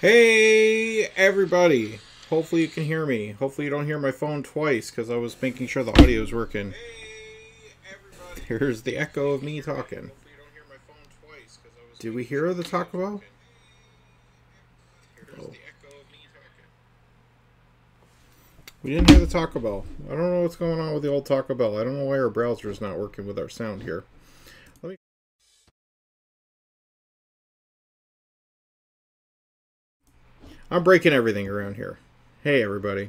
Hey everybody! Hopefully you can hear me. Hopefully you don't hear my phone twice because I was making sure the audio is working. Here's the echo of me talking. Did we hear the Taco Bell? Oh. We didn't hear the Taco Bell. I don't know what's going on with the old Taco Bell. I don't know why our browser is not working with our sound here. I'm breaking everything around here. Hey everybody.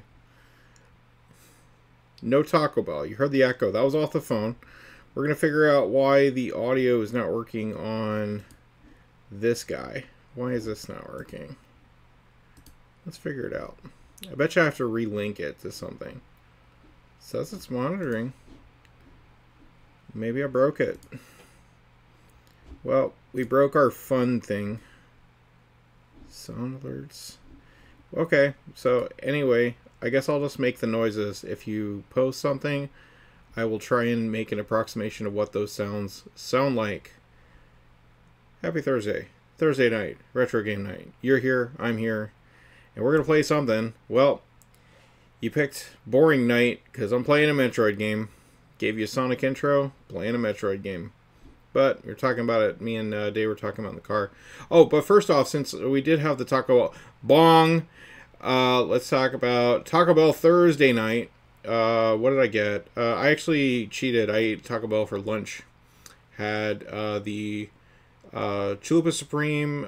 No Taco Bell. You heard the echo. That was off the phone. We're going to figure out why the audio is not working on this guy. Why is this not working? Let's figure it out. I bet you I have to relink it to something. It says it's monitoring. Maybe I broke it. Well, we broke our fun thing. Sound alerts. Okay, so anyway, I guess I'll just make the noises. If you post something, I will try and make an approximation of what those sounds sound like. Happy Thursday. Thursday night. Retro game night. You're here. I'm here. And we're going to play something. Well, you picked Boring Night because I'm playing a Metroid game. Gave you a Sonic intro. Playing a Metroid game. But we're talking about it. Me and Dave were talking about in the car. Oh, but first off, since we did have the Taco Bell bong, let's talk about Taco Bell Thursday night. What did I get? I actually cheated. I ate Taco Bell for lunch. Had the Chalupa Supreme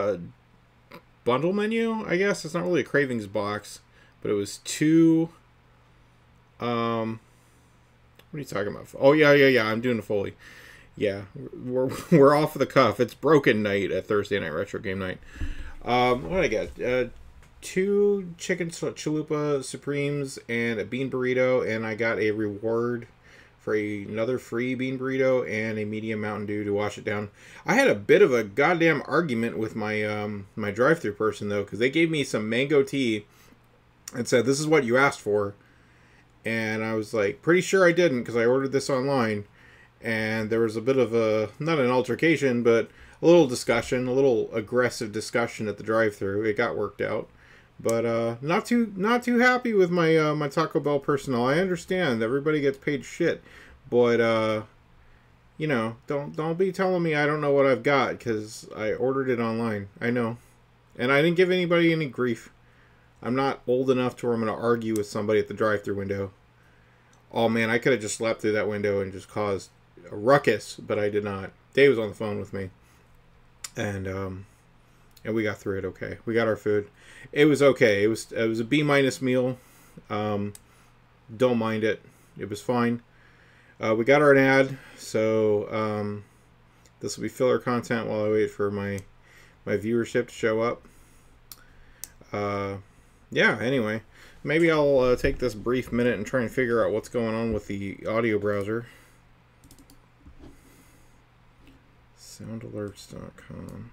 bundle menu, I guess. It's not really a cravings box, but it was two. What are you talking about? Oh, yeah. I'm doing a Foley. Yeah, we're off the cuff. It's broken night at Thursday Night Retro Game Night. What did I get? Two chicken chalupa supremes and a bean burrito, and I got a reward for another free bean burrito and a medium Mountain Dew to wash it down. I had a bit of a goddamn argument with my my drive-thru person though, because they gave me some mango tea and said this is what you asked for, and I was like pretty sure I didn't because I ordered this online. And there was a bit of a, not an altercation, but a little discussion, a little aggressive discussion at the drive-thru. It got worked out, but not too happy with my my Taco Bell personnel. I understand everybody gets paid shit, but you know, don't be telling me I don't know what I've got because I ordered it online. I know, and I didn't give anybody any grief. I'm not old enough to where I'm going to argue with somebody at the drive-thru window. Oh man, I could have just slapped through that window and just caused a ruckus, but I did not. Dave was on the phone with me, and we got through it okay. We got our food. It was okay. It was a B- meal. Don't mind it. It was fine. We got our ad, so this will be filler content while I wait for my viewership to show up. Yeah. Anyway, maybe I'll take this brief minute and try and figure out what's going on with the audio browser. Soundalerts.com.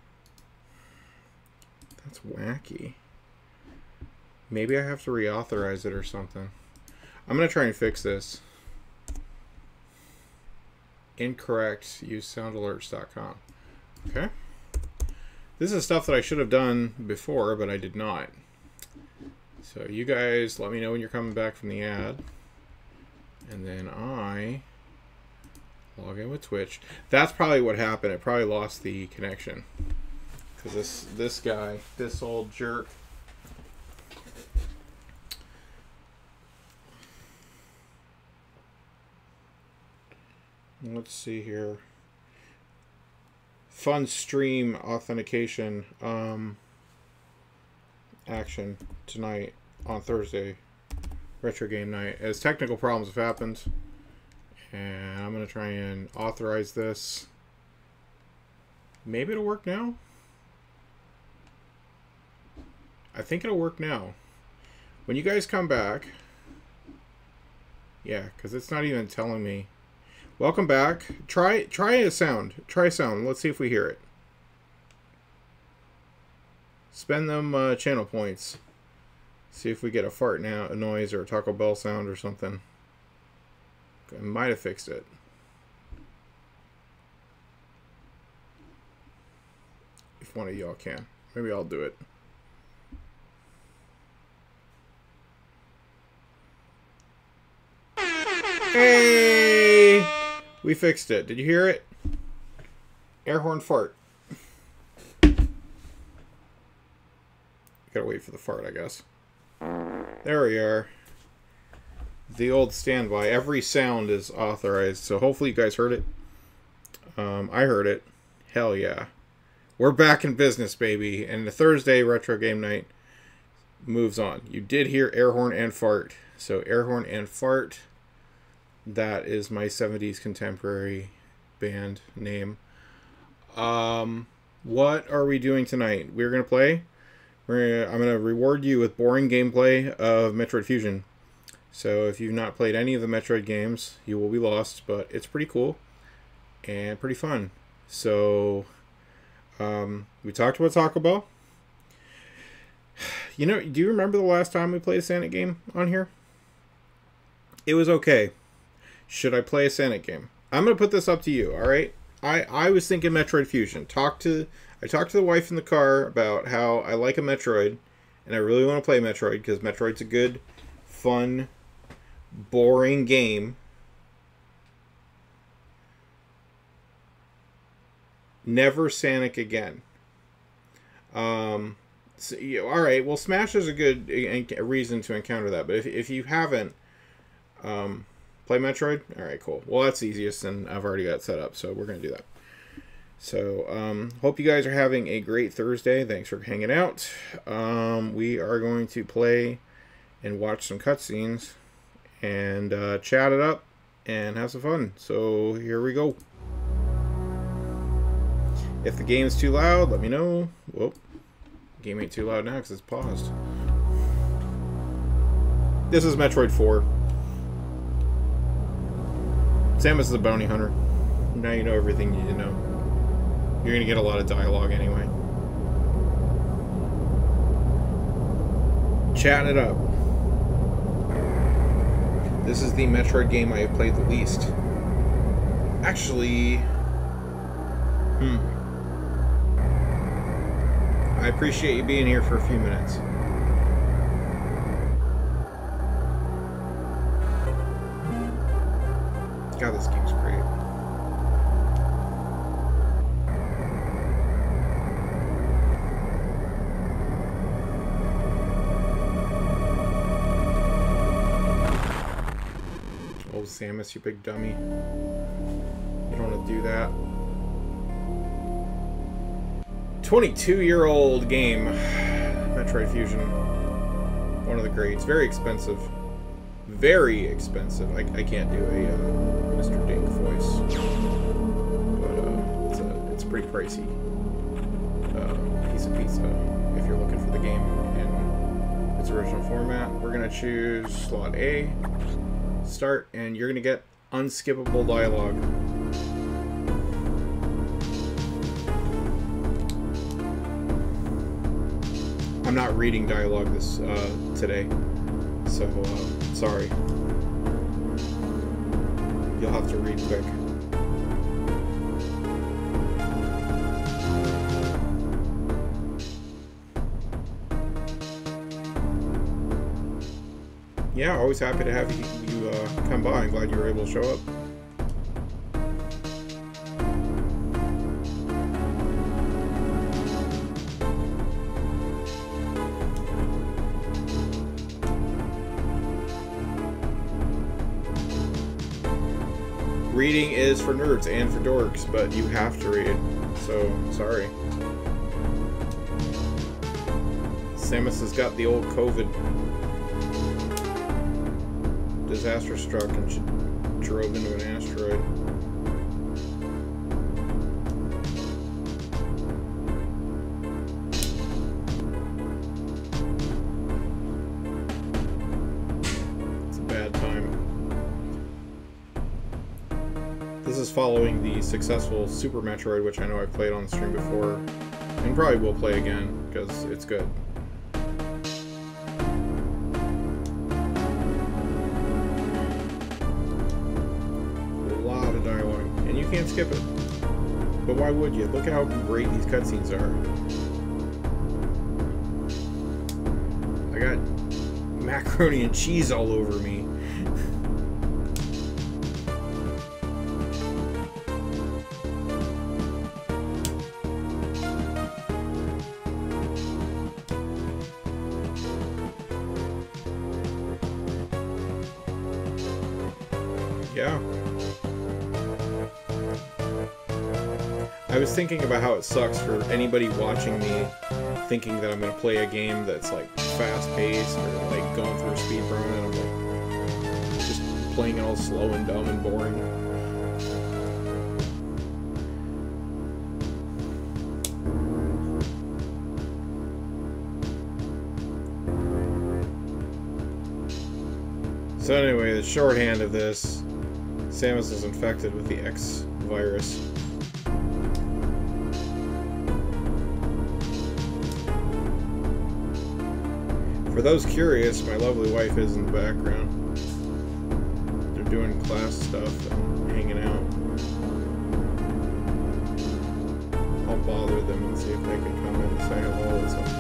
That's wacky. Maybe I have to reauthorize it or something. I'm going to try and fix this. Incorrect. Use soundalerts.com. Okay. This is stuff that I should have done before, but I did not. So you guys let me know when you're coming back from the ad. And then I log in with Twitch. That's probably what happened. It probably lost the connection. Because this guy, this old jerk. Let's see here. Fun stream authentication action tonight on Thursday. Retro game night. As technical problems have happened. And I'm going to try and authorize this. Maybe it'll work now. I think it'll work now. When you guys come back. Yeah, because it's not even telling me. Welcome back. Try a sound. Try a sound. Let's see if we hear it. Spend them channel points. See if we get a fart now, a noise or a Taco Bell sound or something. I might have fixed it. If one of y'all can. Maybe I'll do it. Hey! We fixed it. Did you hear it? Air horn fart. Gotta wait for the fart, I guess. There we are. The old standby. Every sound is authorized, so hopefully you guys heard it. I heard it. Hell yeah. We're back in business, baby. And the Thursday retro game night moves on. You did hear air horn and fart. So air horn and fart. That is my 70s contemporary band name. What are we doing tonight? We're going to play. I'm going to reward you with boring gameplay of Metroid Fusion. So if you've not played any of the Metroid games, you will be lost. But it's pretty cool and pretty fun. So we talked about Taco Bell. You know, do you remember the last time we played a Sonic game on here? It was okay. Should I play a Sonic game? I'm going to put this up to you, alright? I was thinking Metroid Fusion. I talked to the wife in the car about how I like a Metroid, and I really want to play Metroid, because Metroid's a good, fun, boring game. Never Sonic again. So, alright, well, Smash is a good reason to encounter that, but if you haven't, play Metroid? Alright, cool. Well, that's the easiest, and I've already got it set up, so we're going to do that. So, hope you guys are having a great Thursday. Thanks for hanging out. We are going to play and watch some cutscenes and chat it up and have some fun. So, here we go. If the game's too loud, let me know. Whoop. The game ain't too loud now because it's paused. This is Metroid 4. Samus is a bounty hunter. Now you know everything you need to know. You're going to get a lot of dialogue anyway. Chatting it up. This is the Metroid game I have played the least. Actually... I appreciate you being here for a few minutes. God, this game's great. Oh, Samus, you big dummy. You don't want to do that. 22-year-old game. Metroid Fusion. One of the greats. Very expensive. Very expensive. I can't do a Mr. Dink voice. But it's a pretty pricey piece of pizza if you're looking for the game in its original format. We're going to choose slot A. Start, and you're going to get unskippable dialogue. I'm not reading dialogue this today, so sorry. You'll have to read quick. Yeah, always happy to have you come by. I'm glad you were able to show up. Reading is for nerds and for dorks, but you have to read, so sorry. Samus has got the old COVID. Disaster struck and she drove into an asteroid. It's a bad time. This is following the successful Super Metroid, which I know I've played on the stream before, and probably will play again, because it's good. Can't skip it. But why would you? Look at how great these cutscenes are. I got macaroni and cheese all over me. Yeah. I was thinking about how it sucks for anybody watching me thinking that I'm going to play a game that's like fast-paced or like going through a speed run and I'm like just playing it all slow and dumb and boring. So anyway, the shorthand of this, Samus is infected with the X virus. For those curious, my lovely wife is in the background. They're doing class stuff and hanging out. I'll bother them and see if they can come in and say hello at some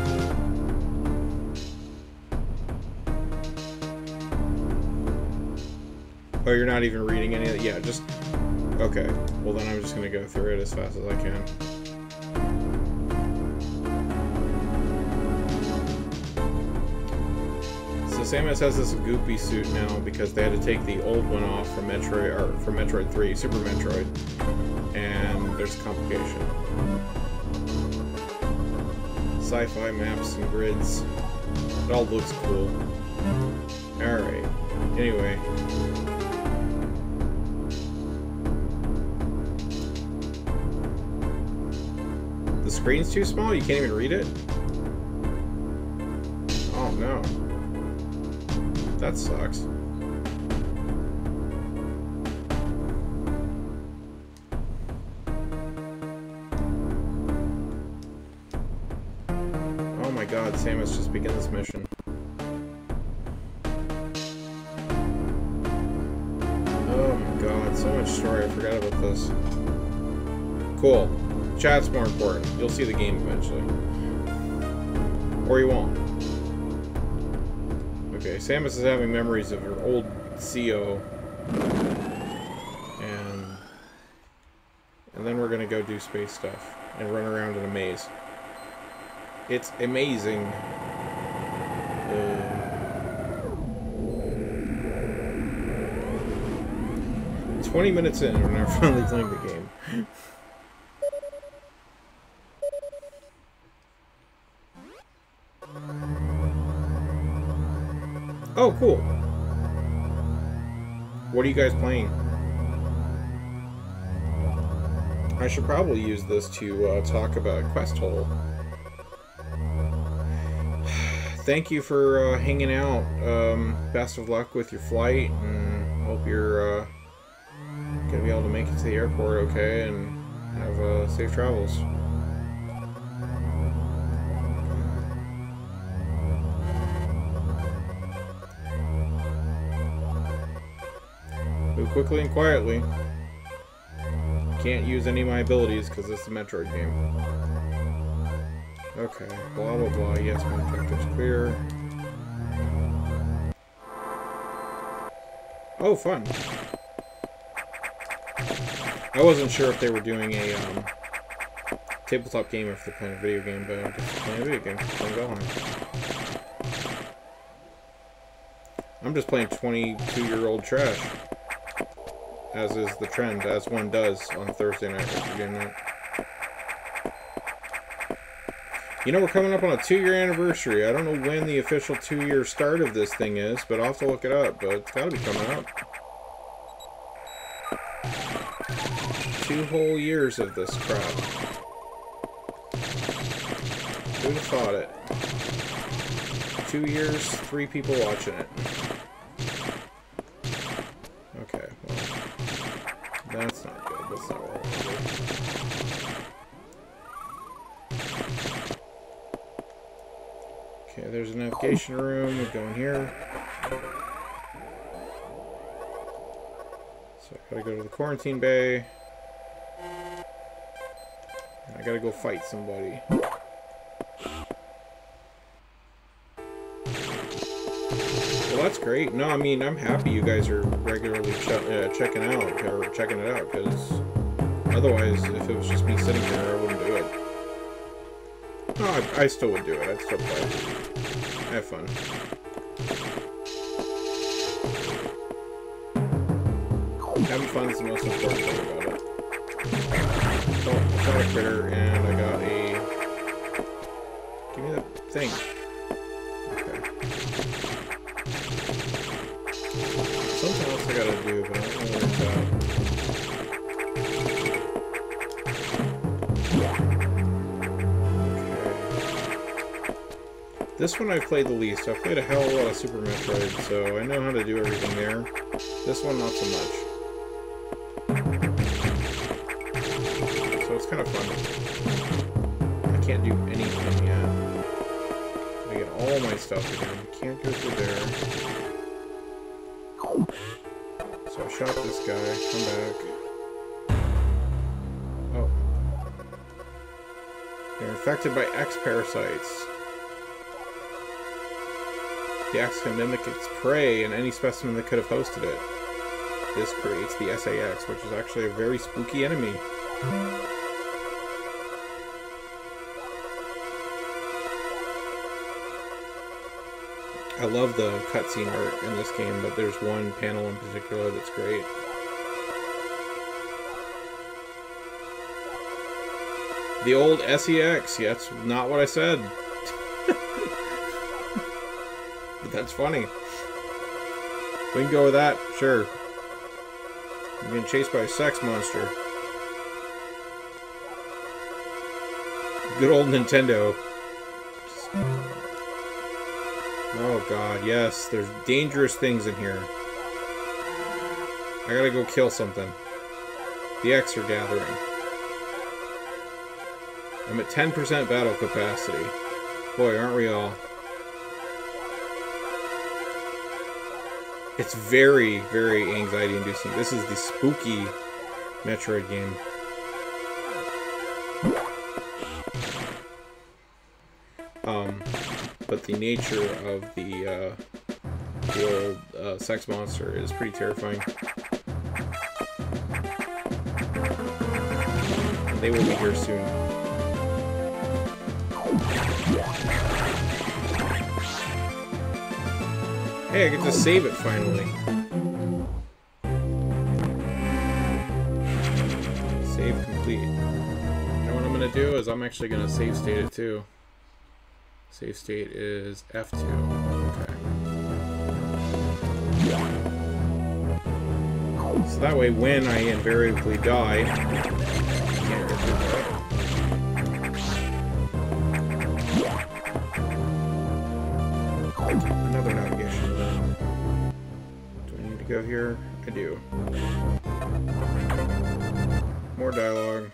point. Oh, you're not even reading any of it? Yeah, just... Okay. Well, then I'm just going to go through it as fast as I can. So Samus has this goopy suit now because they had to take the old one off from Metroid 3, Super Metroid, and there's a complication. Sci-fi maps and grids. It all looks cool. Alright. Anyway. The screen's too small? You can't even read it? Oh no. That sucks. Oh my god, Samus just began this mission. Oh my god, so much story, I forgot about this. Cool. Chat's more important. You'll see the game eventually. Or you won't. Okay, Samus is having memories of her old CO. And then we're gonna go do space stuff and run around in a maze. It's amazing. 20 minutes in, we're now finally playing the game. Oh, cool. What are you guys playing? I should probably use this to talk about Quest Hole. Thank you for hanging out. Best of luck with your flight, and hope you're gonna be able to make it to the airport okay, and have safe travels. Move quickly and quietly. Can't use any of my abilities because it's a Metroid game. Okay, blah blah blah. Yes, my objective's clear. Oh, fun. I wasn't sure if they were doing a tabletop game or if they're playing a video game, but I'm just playing a video game. Playing Valheim. I'm just playing 22-year-old trash. As is the trend, as one does on Thursday night after game night. You know, we're coming up on a 2-year anniversary. I don't know when the official 2-year start of this thing is, but I'll have to look it up. But it's got to be coming up. 2 whole years of this crap. Who'd have thought it? 2 years, 3 people watching it. Okay, well, that's not good. That's not what I want to do. Okay, there's a navigation room. We go in here. So I gotta go to the quarantine bay. I gotta go fight somebody. Well, that's great. No, I mean, I'm happy you guys are regularly checking it out, because otherwise, if it was just me sitting here, I wouldn't do it. No, I still would do it. I'd still play. Have fun. Having fun is the most important thing about it. So, I shot a critter and I got a... Give me that thing. Okay. Something else I gotta do, but I don't know where it's at. This one I've played the least. I've played a hell of a lot of Super Metroid, so I know how to do everything there. This one, not so much. So it's kind of fun. I can't do anything yet. I get all my stuff again. Can't go through there. So I shot this guy. Come back. Oh. They're infected by X parasites. The X can mimic its prey and any specimen that could have hosted it. This creates the SAX, which is actually a very spooky enemy. I love the cutscene art in this game, but there's one panel in particular that's great. The old SEX, yeah, that's not what I said. But that's funny. We can go with that, sure. I'm being chased by a sex monster. Good old Nintendo. Oh god, yes, there's dangerous things in here. I gotta go kill something. The X are gathering. I'm at 10% battle capacity. Boy, aren't we all. It's very, very anxiety-inducing. This is the spooky Metroid game. But the nature of the old sex monster is pretty terrifying. They will be here soon. Hey, I get to save it finally. Save complete. And what I'm gonna do is I'm actually gonna save state it too. Save state is F2. Okay. So that way, when I invariably die, I can't get through that. Another navigation then. Do I need to go here? I do. More dialogue.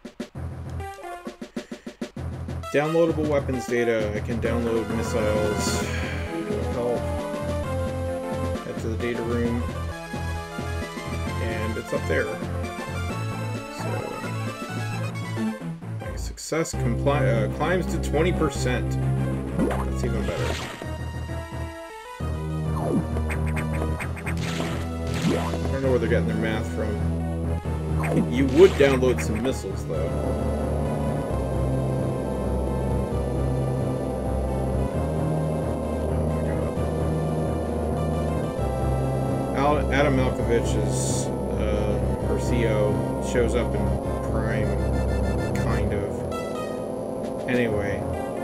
Downloadable weapons data. I can download missiles. It'll help. Head to the data room. And it's up there. So, my success climbs to 20%. That's even better. I don't know where they're getting their math from. You would download some missiles, though. Adam Malkovich's her CO shows up in Prime, kind of. Anyway,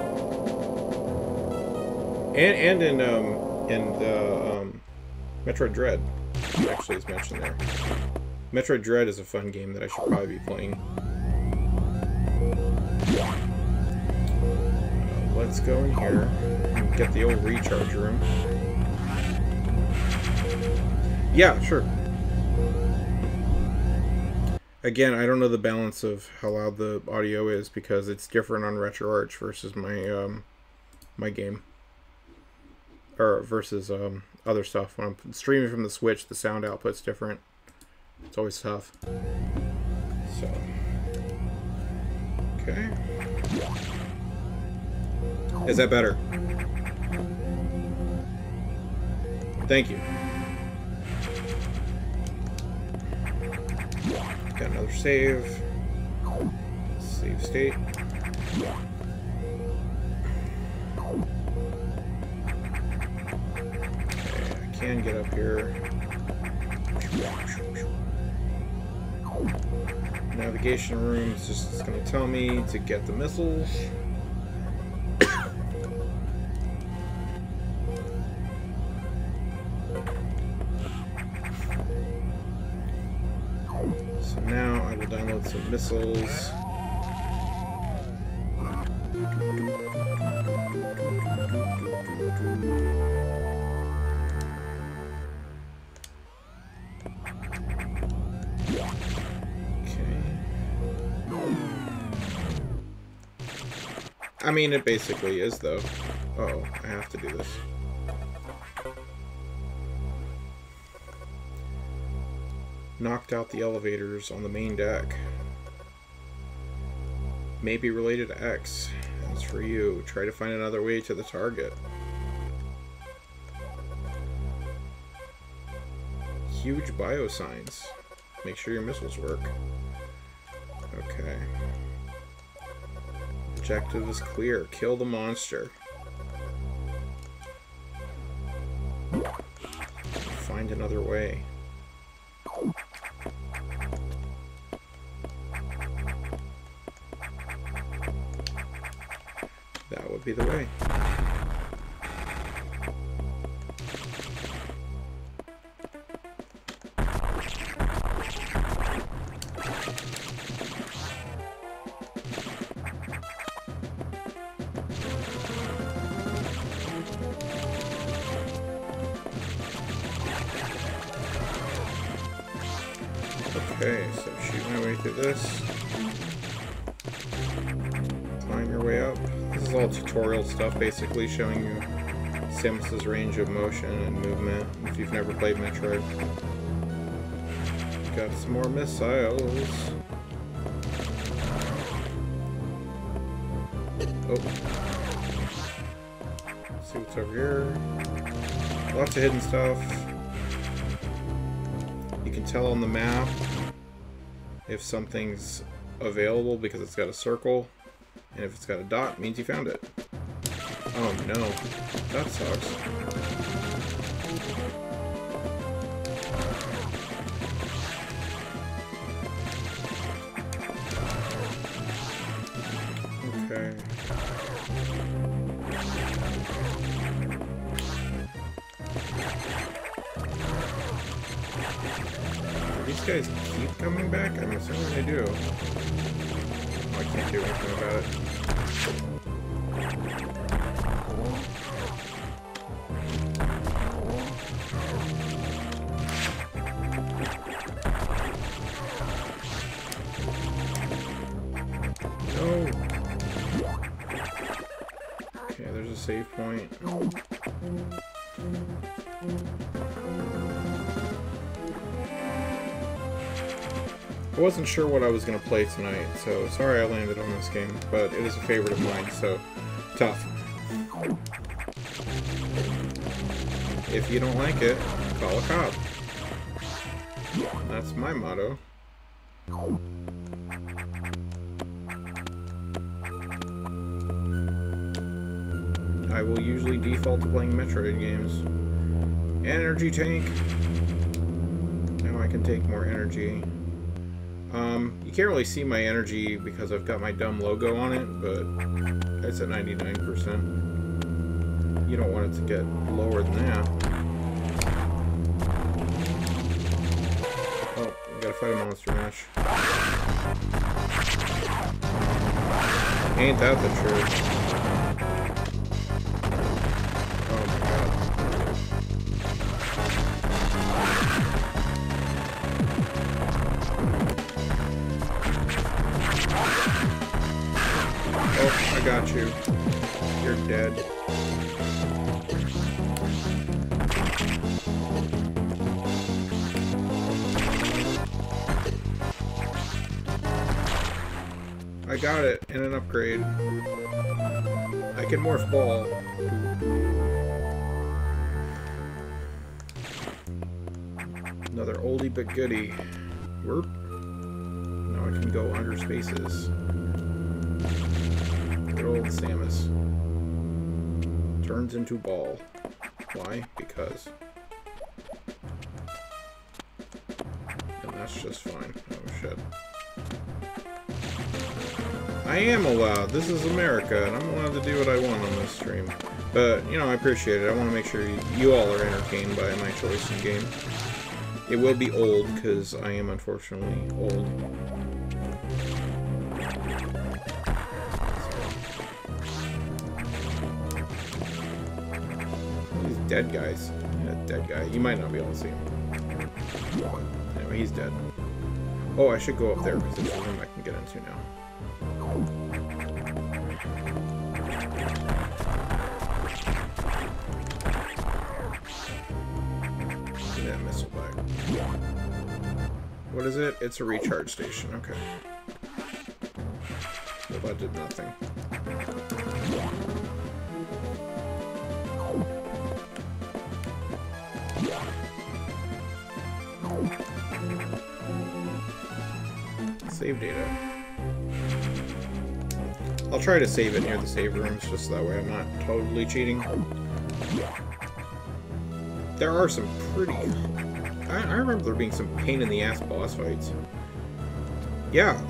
and in the Metroid Dread actually is mentioned there. Metroid Dread is a fun game that I should probably be playing. Let's go in here and get the old recharge room. Yeah, sure. Again, I don't know the balance of how loud the audio is because it's different on RetroArch versus my my game, or versus other stuff. When I'm streaming from the Switch, the sound output's different. It's always tough. So, okay. Is that better? Thank you. Got another save. Save state. Okay, I can get up here. navigation room. It's just going to tell me to get the missiles. So now I will download some missiles. I mean, it basically is, though. Uh-oh, I have to do this. Knocked out the elevators on the main deck. May be related to X. As for you, try to find another way to the target. Huge biosigns. Make sure your missiles work. Okay. Objective is clear. Kill the monster. Find another way. That would be the way. Okay, so shoot my way through this. Climb your way up. This is all tutorial stuff, basically showing you Samus's range of motion and movement, if you've never played Metroid. Got some more missiles. Oh. Let's see what's over here. Lots of hidden stuff. You can tell on the map if something's available because it's got a circle, and if it's got a dot, it means you found it. Oh no, that sucks. Okay. These guys keep coming back? I'm assuming they do. Oh, I can't do anything about it. No! Okay, there's a save point. I wasn't sure what I was going to play tonight, so sorry I landed on this game, but it is a favorite of mine, so tough. If you don't like it, call a cop. That's my motto. I will usually default to playing Metroid games. Energy tank! Now I can take more energy. You can't really see my energy because I've got my dumb logo on it, but it's at 99%. You don't want it to get lower than that. Oh, we gotta fight a monster mash. Ain't that the truth? Oh my god. Oh, I got you. You're dead. I got it in an upgrade. I can morph ball. Another oldie but goodie. Whoop. Now I can go under spaces. Good old Samus. Turns into ball. Why? Because. And that's just fine. Oh shit. I am allowed. This is America, and I'm allowed to do what I want on this stream. But, you know, I appreciate it. I want to make sure you all are entertained by my choice in game. It will be old, because I am unfortunately old. These dead guys. Yeah, dead guy. You might not be able to see him. Anyway, he's dead. Oh, I should go up there, because there's a room I can get into now. That missile bag. What is it? It's a recharge station. Okay. Well, that did nothing. Save data. I'll try to save it near the save rooms, just so that way I'm not totally cheating. There are some pretty... I remember there being some pain-in-the-ass boss fights. Yeah,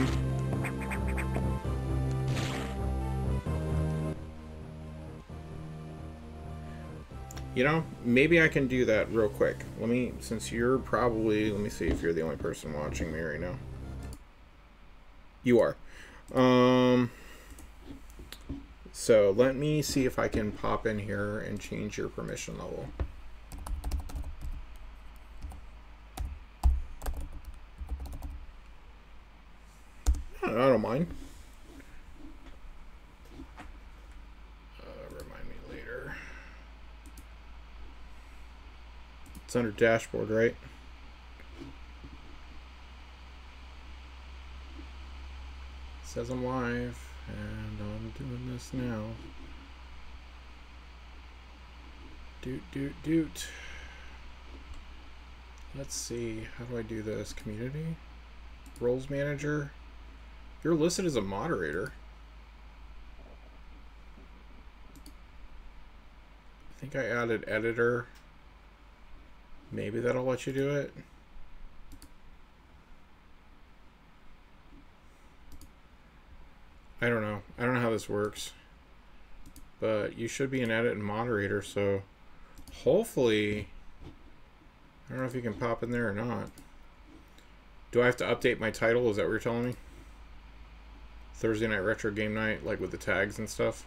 you know, maybe I can do that real quick. Let me, since you're probably... Let me see if you're the only person watching me right now. You are. So let me see if I can pop in here and change your permission level. I don't mind. Remind me later. It's under dashboard, right? It says I'm live, and I'm doing this now. Doot. Let's see. How do I do this? Community? Roles manager? You're listed as a moderator. I think I added editor. Maybe that'll let you do it. I don't know. I don't know how this works. But you should be an edit and moderator, so hopefully... I don't know if you can pop in there or not. Do I have to update my title? Is that what you're telling me? Thursday night retro game night, like with the tags and stuff.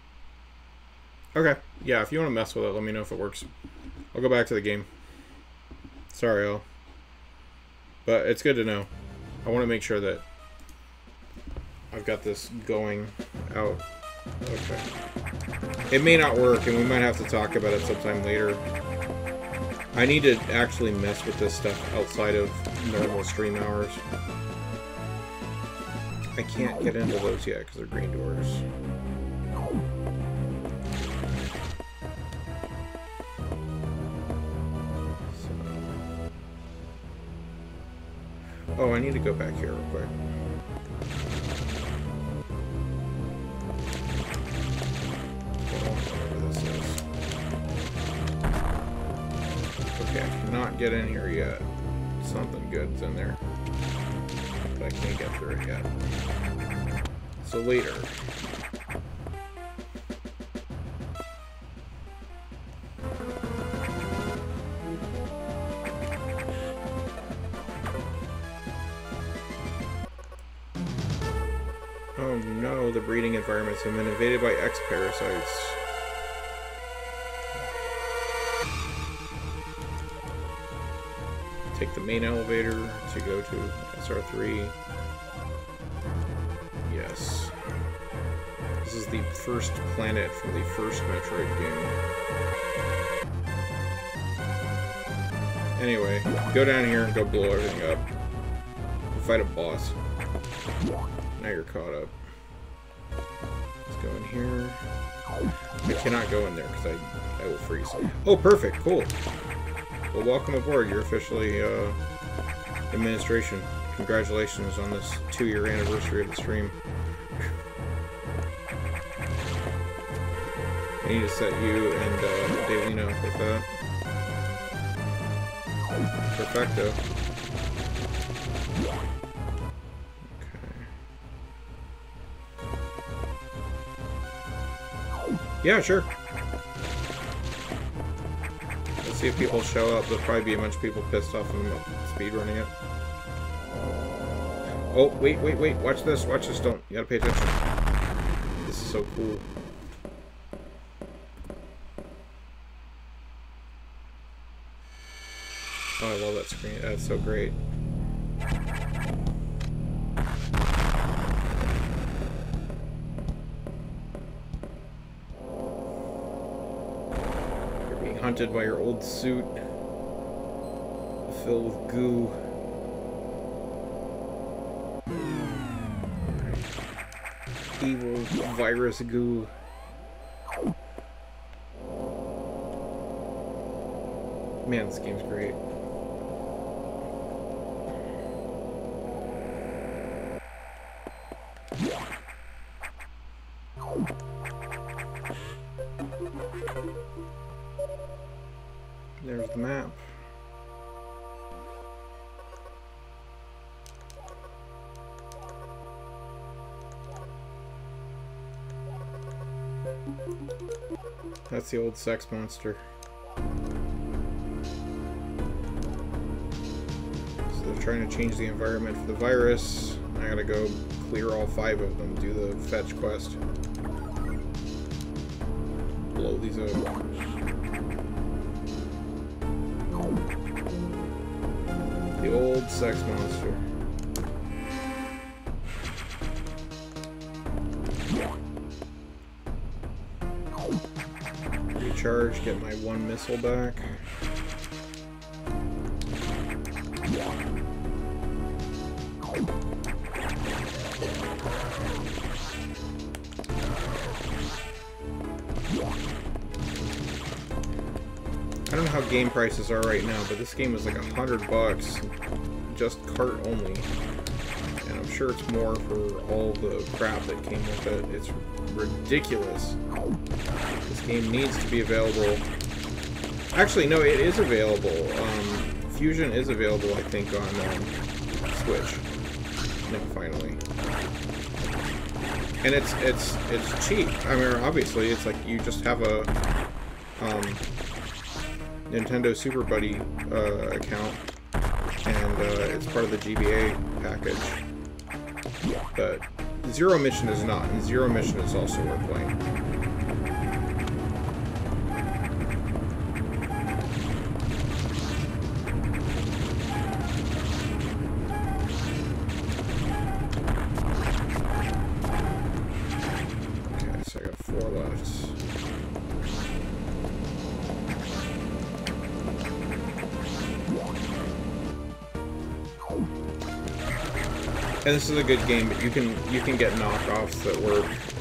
Okay, yeah, if you want to mess with it, let me know if it works. I'll go back to the game. Sorry, Al. But it's good to know. I want to make sure that I've got this going out. Okay. It may not work, and we might have to talk about it sometime later. I need to actually mess with this stuff outside of normal stream hours. I can't get into those yet because they're green doors. So. Oh, I need to go back here real quick. Whatever this is. Okay, I cannot get in here yet. Something good's in there. But I can't get through it yet. So later. Oh no, the breeding environments have been invaded by X-parasites. Take the main elevator to go to SR3. Yes. This is the first planet from the first Metroid game. Anyway, go down here and go blow everything up. We'll fight a boss. Now you're caught up. Let's go in here. I cannot go in there because I will freeze. Oh, perfect. Cool. Well, welcome aboard. You're officially administration. Congratulations on this 2-year anniversary of the stream. I need to set you and Daylina up with that. Perfecto. Okay. Yeah, sure. Let's see if people show up. There'll probably be a bunch of people pissed off and speedrunning it. Oh, wait. Watch this. Don't. You gotta pay attention. This is so cool. Oh, I love that screen. That's so great. You're being hunted by your old suit filled with goo. Evil virus goo. Man, this game's great. There's the map. That's the old sex monster. So they're trying to change the environment for the virus. I gotta go clear all 5 of them, do the fetch quest. Blow these up. The old sex monster. Recharge, get my 1 missile back. I don't know how game prices are right now, but this game was like $100, just cart only. And I'm sure it's more for all the crap that came with it. It's ridiculous. This game needs to be available. Actually, no, it is available. Fusion is available, I think, on Switch. No, finally. And it's cheap. I mean, obviously, it's like you just have a Nintendo Super Buddy account, and it's part of the GBA package. But Zero Mission is not, and Zero Mission is also worth playing. Okay, so I got 4 left. And this is a good game, but you can get knockoffs that work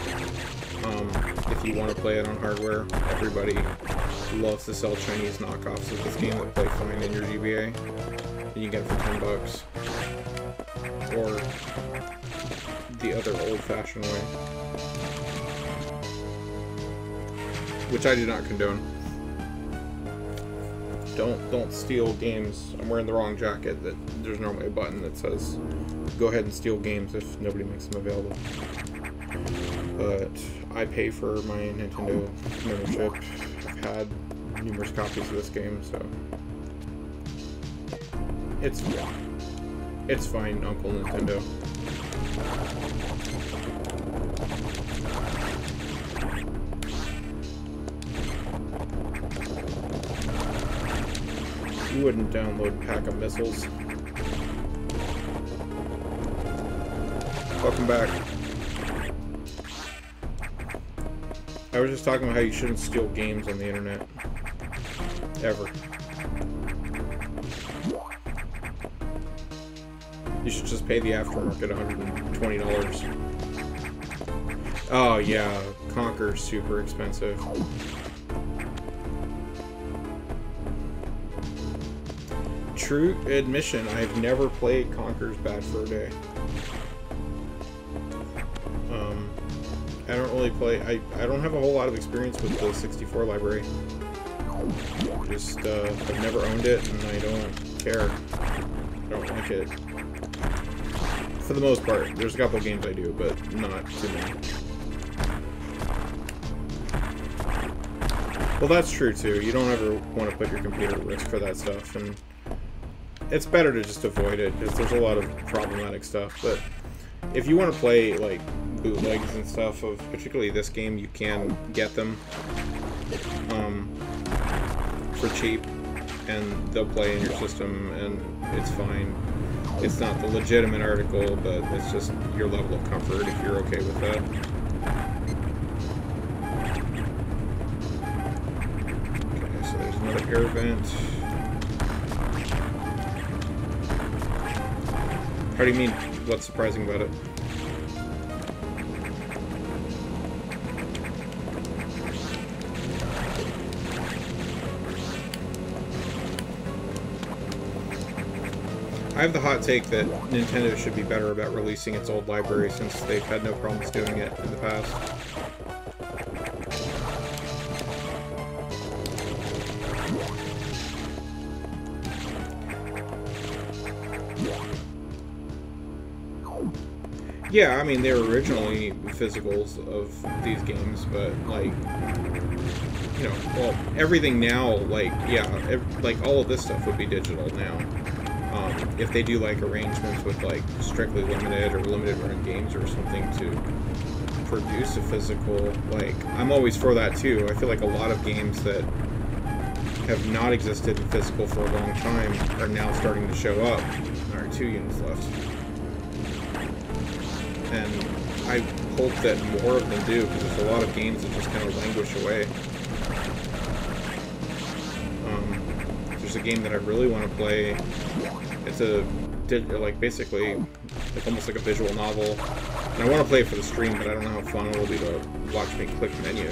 if you want to play it on hardware. Everybody loves to sell Chinese knockoffs of this game that play fine in your GBA. And you get it for $10. Or the other old-fashioned way, which I do not condone. Don't steal games. I'm wearing the wrong jacket. There's normally a button that says go ahead and steal games if nobody makes them available. But I pay for my Nintendo membership. I've had numerous copies of this game, so it's fine, Uncle Nintendo. You wouldn't download a pack of missiles. Welcome back. I was just talking about how you shouldn't steal games on the internet. Ever. You should just pay the aftermarket $120. Oh yeah, Conker's super expensive. True admission, I've never played Conker's Bad Fur Day. I don't really play, I don't have a whole lot of experience with the 64 library. Just, I've never owned it, and I don't care. I don't like it. For the most part. There's a couple games I do, but not too many. Well, that's true too. You don't ever want to put your computer at risk for that stuff, and it's better to just avoid it because there's a lot of problematic stuff. But if you want to play like bootlegs and stuff of particularly this game, you can get them for cheap, and they'll play in your system, and it's fine. It's not the legitimate article, but it's just your level of comfort if you're okay with that. Okay, so there's another air vent. How do you mean, what's surprising about it? I have the hot take that Nintendo should be better about releasing its old library since they've had no problems doing it in the past. Yeah, I mean, they were originally physicals of these games, but, like, you know, well, everything now, like, yeah, like, all of this stuff would be digital now. If they do, like, arrangements with, like, strictly limited or limited run games or something to produce a physical, like, I'm always for that, too. I feel like a lot of games that have not existed in physical for a long time are now starting to show up. There are 2 units left. And I hope that more of them do, because there's a lot of games that just kind of languish away. There's a game that I really want to play. It's like basically like almost like a visual novel, and I want to play it for the stream, but I don't know how fun it will be to watch me click menus.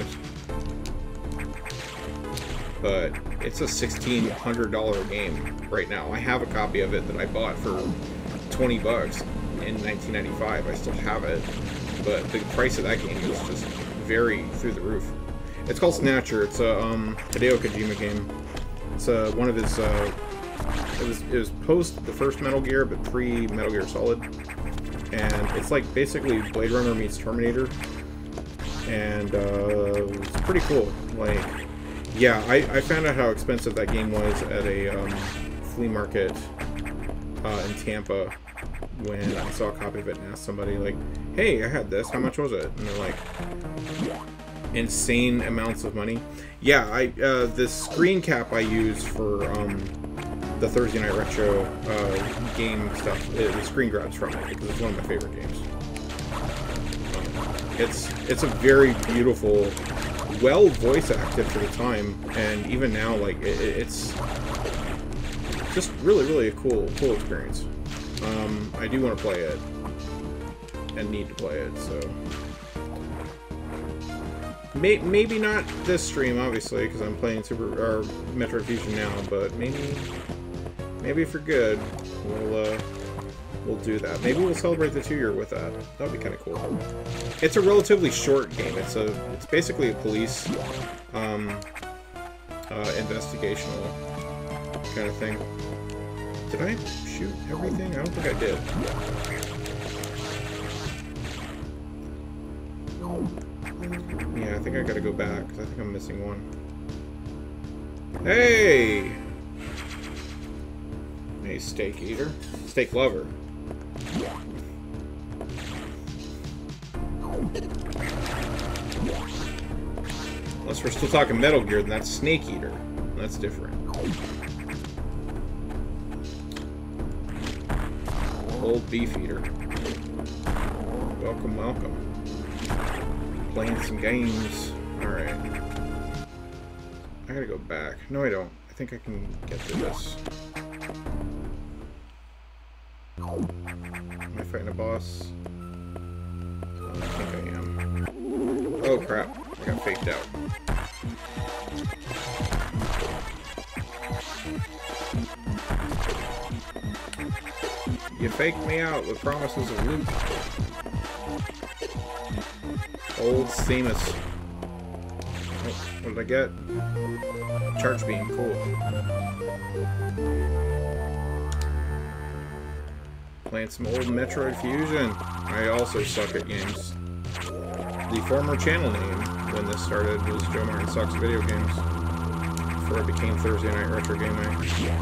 But it's a $1,600 game right now. I have a copy of it that I bought for $20 in 1995. I still have it, but the price of that game is just very through the roof. It's called Snatcher. It's a Hideo Kojima game. It's one of his. It was post the first Metal Gear, but pre Metal Gear Solid, and it's like basically Blade Runner meets Terminator, and it's pretty cool. Like, yeah, I found out how expensive that game was at a flea market in Tampa when I saw a copy of it and asked somebody, like, hey, I had this, how much was it? And they're like, insane amounts of money. Yeah, the screen cap I use for the Thursday Night Retro game stuff, the screen grabs from it, because it's one of my favorite games. It's a very beautiful, well voice acted for the time, and even now, like, it's just really a cool experience. I do want to play it, and need to play it, so maybe not this stream, obviously, because I'm playing Metroid Fusion now, but maybe for good, we'll do that. Maybe we'll celebrate the 2-year with that. That'd be kind of cool. It's a relatively short game. It's basically a police investigational kind of thing. Did I shoot everything? I don't think I did. Yeah, I think I gotta go back, because I think I'm missing one. Hey! Hey, steak eater. Steak lover. Unless we're still talking Metal Gear, then that's Snake Eater. That's different. Old Beef Eater. Welcome, welcome. Playing some games. Alright. I gotta go back. No, I don't. I think I can get through this. Am I fighting a boss? I think I am. Oh crap. I got faked out. You faked me out with promises of loot. Old Seamus. Oh, what did I get? Charge beam, cool. Playing some old Metroid Fusion. I also suck at games. The former channel name when this started, was Joe Martin Sucks Video Games. Before it became Thursday Night Retro Game Night.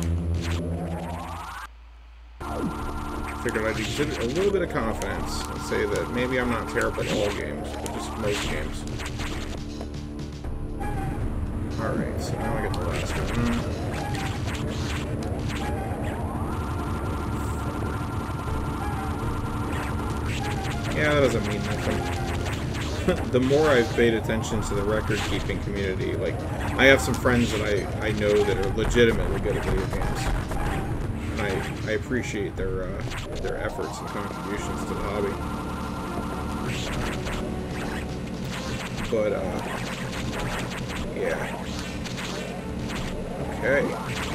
Figured I'd exhibit a little bit of confidence and say that maybe I'm not terrible at all games, but just most games. Alright, so now I get the last one. Yeah, that doesn't mean nothing. The more I've paid attention to the record-keeping community, like, I have some friends that I know that are legitimately good at video games. And I appreciate their efforts and contributions to the hobby. But, yeah. Okay.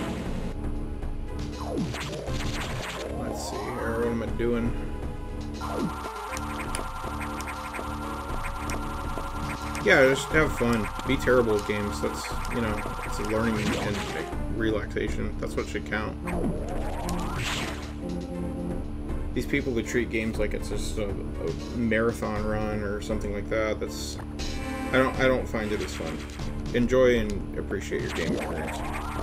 Let's see here, what am I doing? Yeah, just have fun. Be terrible at games. That's, you know, it's a learning and relaxation. That's what should count. These people who treat games like it's just a marathon run or something like that, that's... I don't find it as fun. Enjoy and appreciate your game experience.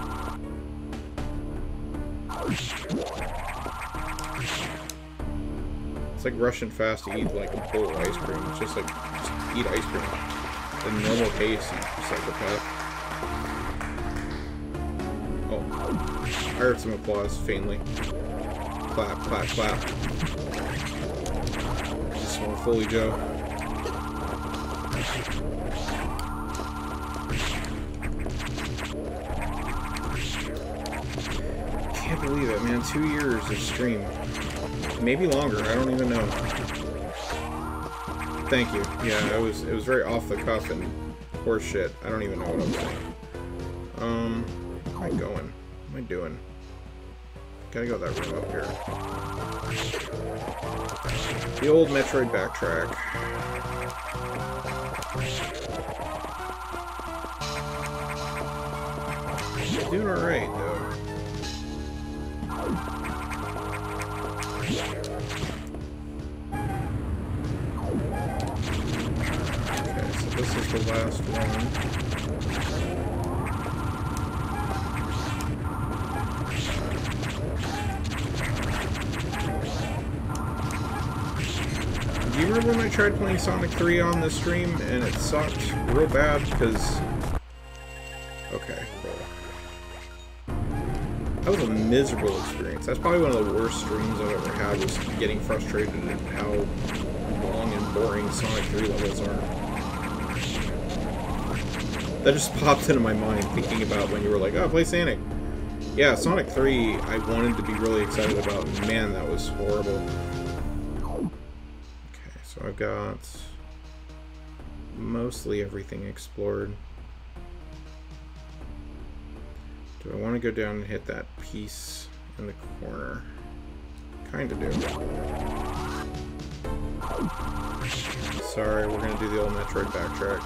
It's like rushing fast to eat like a bowl of ice cream. It's just like, just eat ice cream. At a normal pace, you psychopath. Oh. I heard some applause, faintly. Clap, clap, clap. Just more Foley Joe. Can't believe it, man. 2 years of stream. Maybe longer, I don't even know. Thank you. Yeah, it was very off the cuff and horse shit. I don't even know what I'm saying. Where am I going? What am I doing? Gotta go that room up here. The old Metroid backtrack. Doing alright, though. This is the last one. Do you remember when I tried playing Sonic 3 on the stream and it sucked real bad because... Okay, cool. That was a miserable experience. That's probably one of the worst streams I've ever had, was getting frustrated at how long and boring Sonic 3 levels are. That just popped into my mind thinking about when you were like, oh, play Sonic. Yeah, Sonic 3 I wanted to be really excited about, and man, that was horrible. Okay, so I've got mostly everything explored. Do I want to go down and hit that piece in the corner? Kinda do. Sorry, we're gonna do the old Metroid backtrack.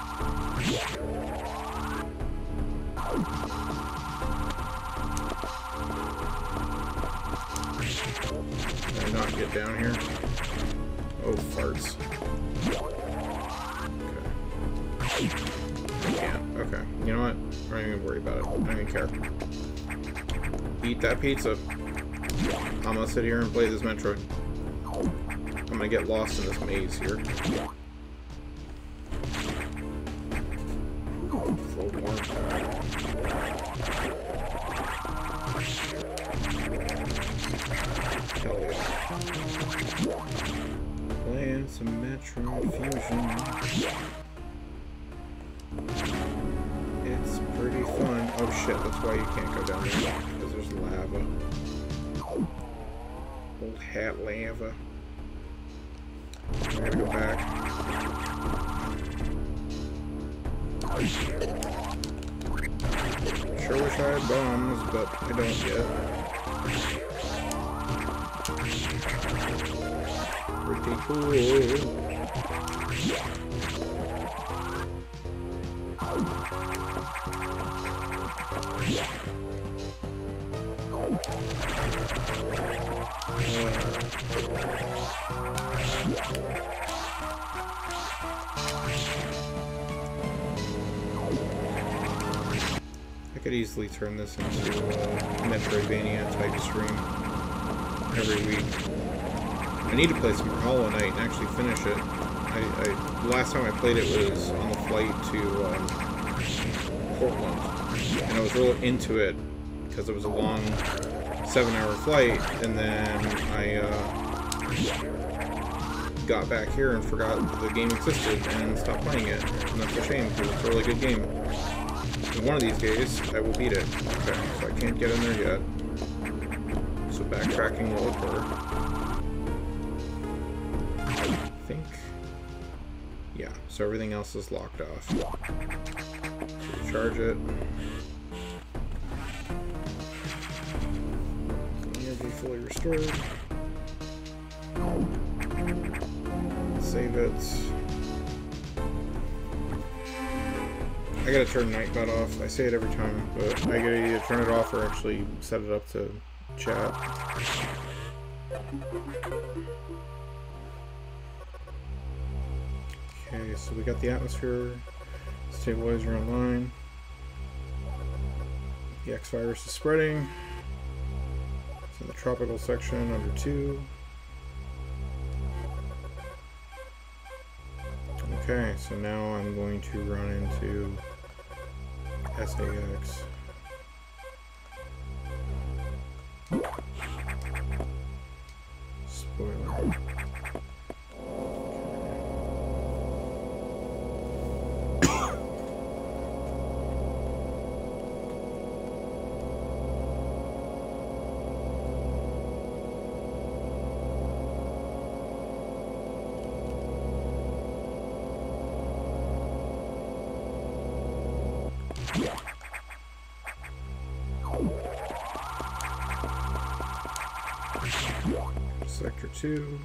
Can I not get down here? Oh, farts. Okay. I can't. Okay. You know what? I'm not even worry about it. I don't even care. Eat that pizza. I'm gonna sit here and play this Metroid. I'm gonna get lost in this maze here. Full warm. Hell yeah. Playing some Metroid Fusion. It's pretty fun. Oh shit, that's why you can't go down there, because there's lava. Old hat lava. I gotta go back. Sure wish I had bombs, but I don't yet. Pretty cool. I could easily turn this into a Metroidvania type stream every week. I need to play some more Hollow Knight and actually finish it. Last time I played it was on the flight to Portland, and I was really into it because it was a long 7-hour flight, and then I got back here and forgot the game existed and stopped playing it, and that's a shame because it's a really good game. And one of these days I will beat it. Okay, so I can't get in there yet, so backtracking will occur. I think, yeah, so everything else is locked off. So recharge it. Energy fully restored. Save it. I gotta turn Nightbot off. I say it every time, but I gotta either turn it off or actually set it up to chat. Okay, so we got the atmosphere stabilizer online. The X virus is spreading. It's in the tropical section under 2. Okay, so now I'm going to run into SAX. Spoiler. Sector 2.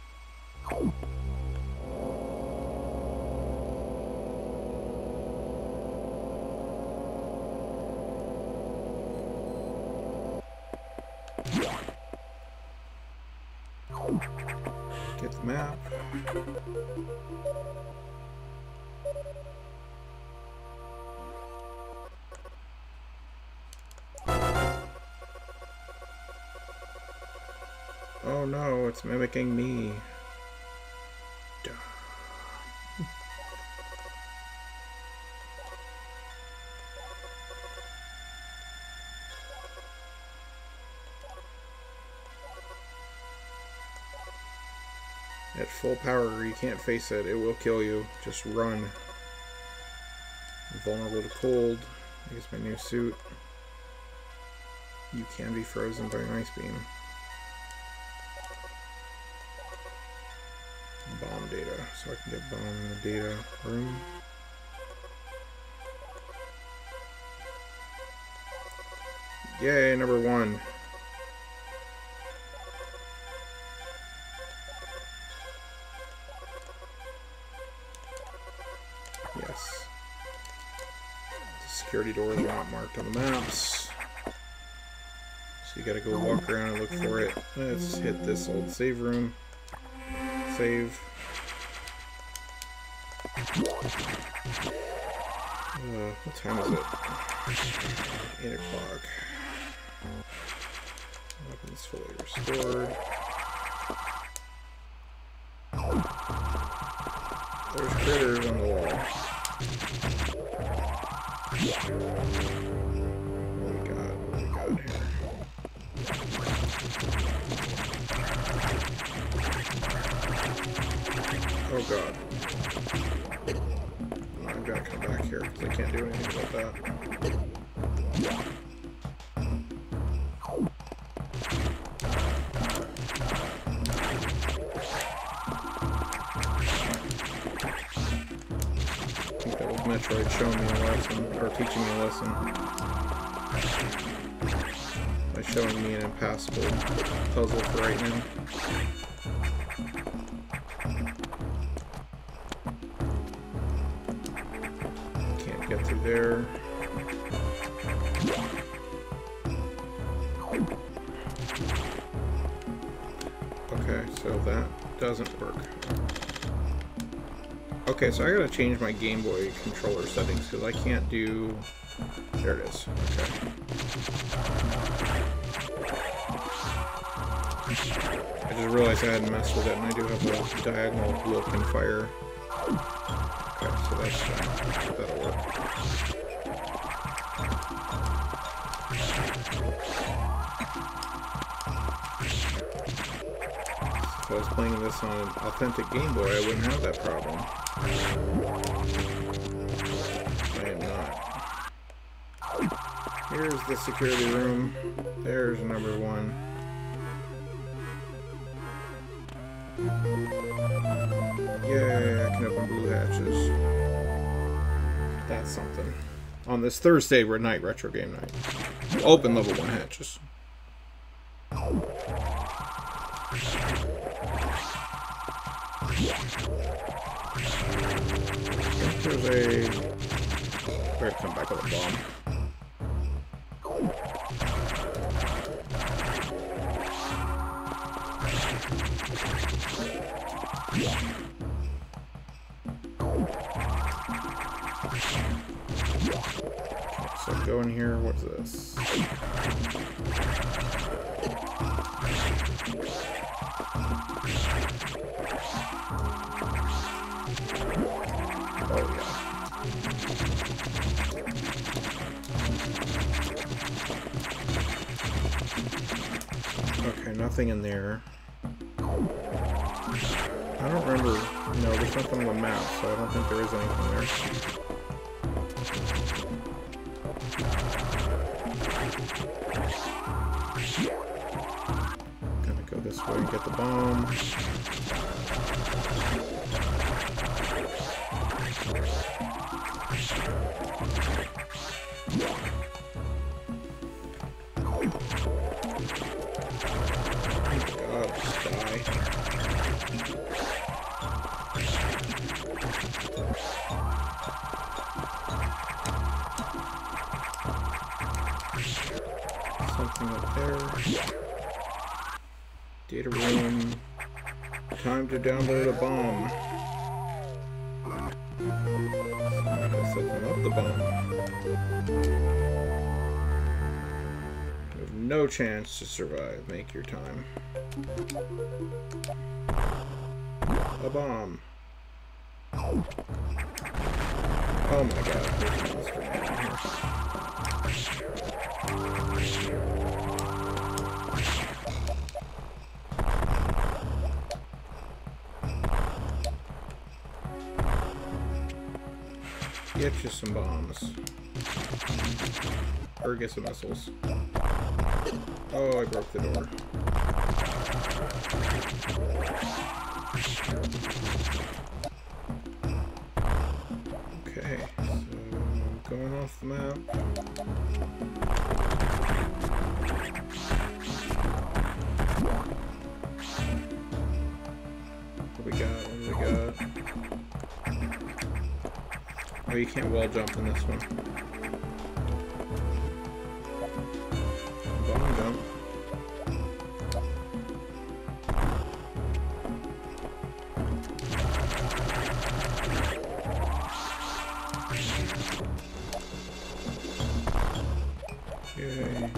Get the map. Oh no, it's mimicking me. Duh. At full power, you can't face it. It will kill you. Just run. Vulnerable to cold. Use my new suit. You can be frozen by an ice beam. Bomb data, so I can get bomb in the data room. Yay, number 1. Yes. The security doors are not marked on the maps. So you gotta go walk around and look for it. Let's hit this old save room. Save. What time is it? 8 o'clock. Weapons fully restored. There's critters on the wall. What do we got here? Oh god. I've got to come back here because I can't do anything about that. I think that was Metroid showing me a lesson, or teaching me a lesson. By showing me an impassable puzzle for right now. Get through there. Okay, so that doesn't work. Okay, so I gotta change my Game Boy controller settings because I can't do... There it is. Okay. I just realized I hadn't messed with it, and I do have a diagonal look and fire. Okay, so that'll work. If I was playing this on an authentic Game Boy, I wouldn't have that problem. I am not. Here's the security room. There's number 1. Yay, I can open blue hatches. That's something. On this Thursday night, retro game night. Open level 1 hatches. There's a... Better come back with a bomb. So go in here, what's this? Oh yeah. Okay, nothing in there. I don't remember. No, there's nothing on the map, so I don't think there is anything there. Gonna go this way and get the bomb. Something up there. Data room. Time to download a bomb. Let's open up the bomb. You have no chance to survive. Make your time. A bomb. Oh my god, there's a monster in here. Get you some bombs. Or get some missiles. Oh, I broke the door. Okay, so going off the map. What we got? What do we got? Oh, you can't wall jump in this one. Bomb jump. Yay.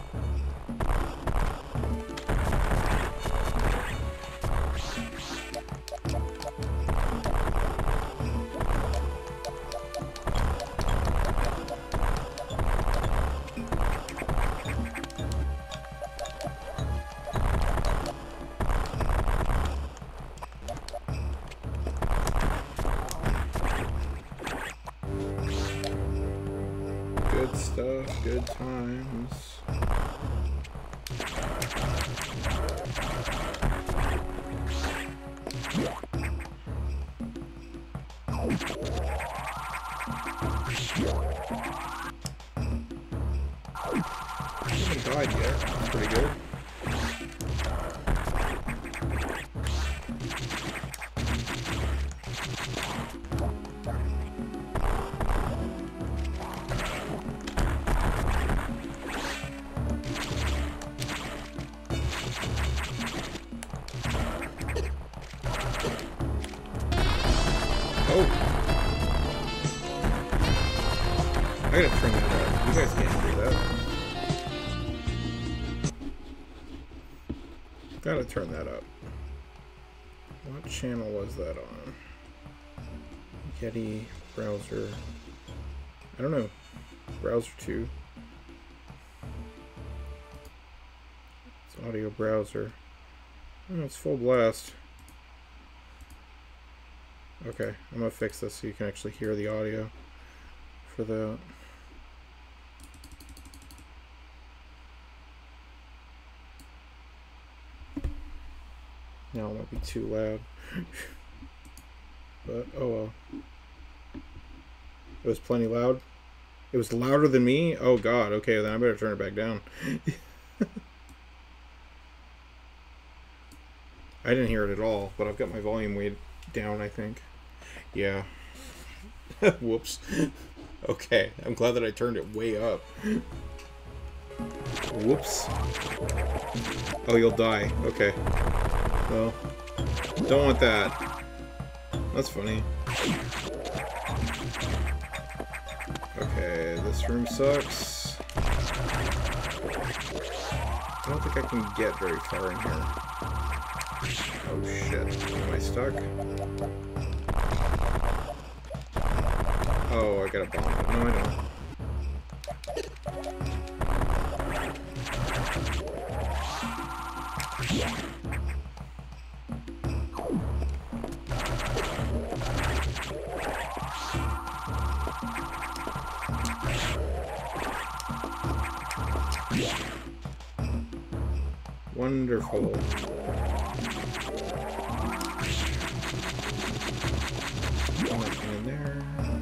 Good stuff, good times. I haven't died yet. That's pretty good. Oh, I gotta turn that up. You guys can't hear that. Gotta turn that up. What channel was that on? Yeti, browser. I don't know. Browser 2. It's audio browser. Oh, it's full blast. Okay, I'm gonna fix this so you can actually hear the audio for the. No, it might be too loud. But oh well. It was plenty loud. It was louder than me? Oh god, okay, then I better turn it back down. I didn't hear it at all, but I've got my volume way down, I think. Yeah. Whoops. Okay, I'm glad that I turned it way up. Whoops. Oh, you'll die. Okay. Well, don't want that. That's funny. Okay, this room sucks. I don't think I can get very far in here. Oh shit, am I stuck? Oh, I got a bomb. No, I don't. Wonderful. Nothing in there.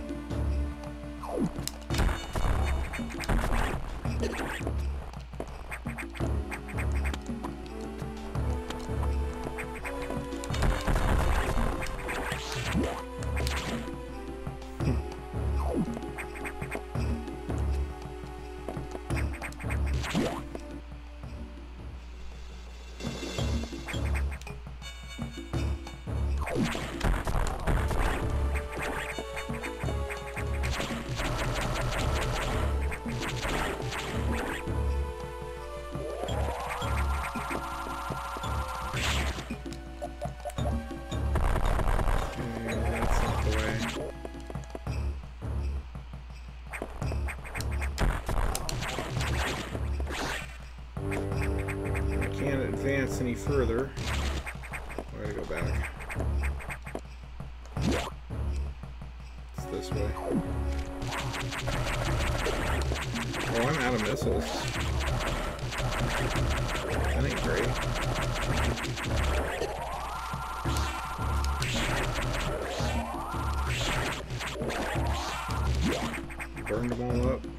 Any further. I gotta go back. It's this way. Oh, I'm out of missiles. That ain't great. Burned them all up.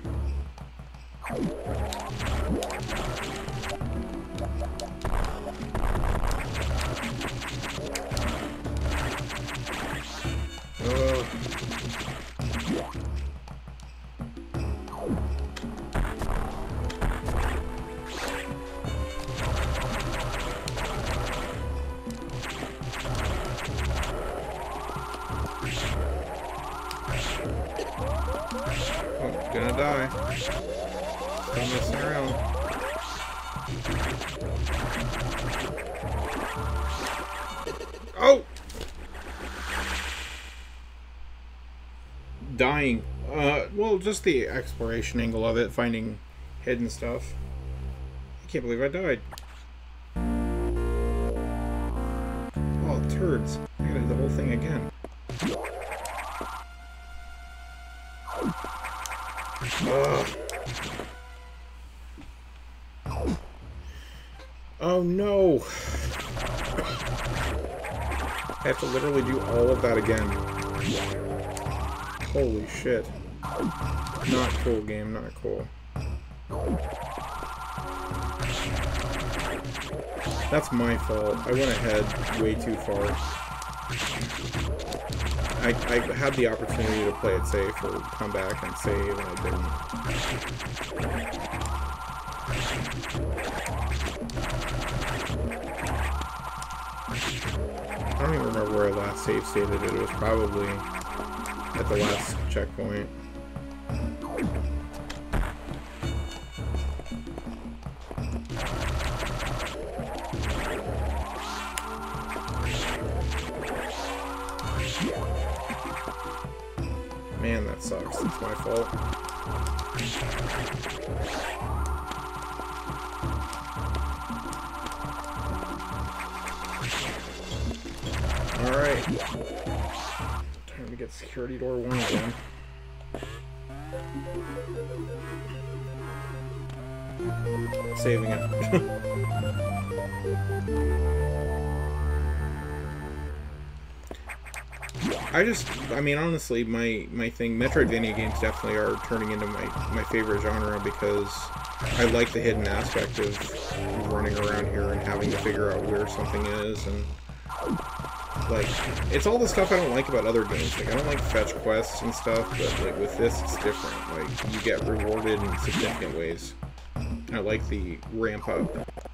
Gonna die. Stop messing around. Oh! Dying. Well, just the exploration angle of it, finding hidden stuff. I can't believe I died. Oh, turds. I gotta do the whole thing again. Oh no! I have to literally do all of that again. Holy shit. Not cool, game, not cool. That's my fault. I went ahead way too far. I had the opportunity to play it safe or come back and save, and I didn't. I don't even remember where I last save stated it. It was probably at the last checkpoint. Man, that sucks. It's my fault. Alright. Time to get security door 1 again. Saving it. I mean, honestly, my thing, Metroidvania games definitely are turning into my favorite genre because I like the hidden aspect of running around here and having to figure out where something is, and like, it's all the stuff I don't like about other games. Like, I don't like fetch quests and stuff, but like with this, it's different. Like, you get rewarded in significant ways. I like the ramp up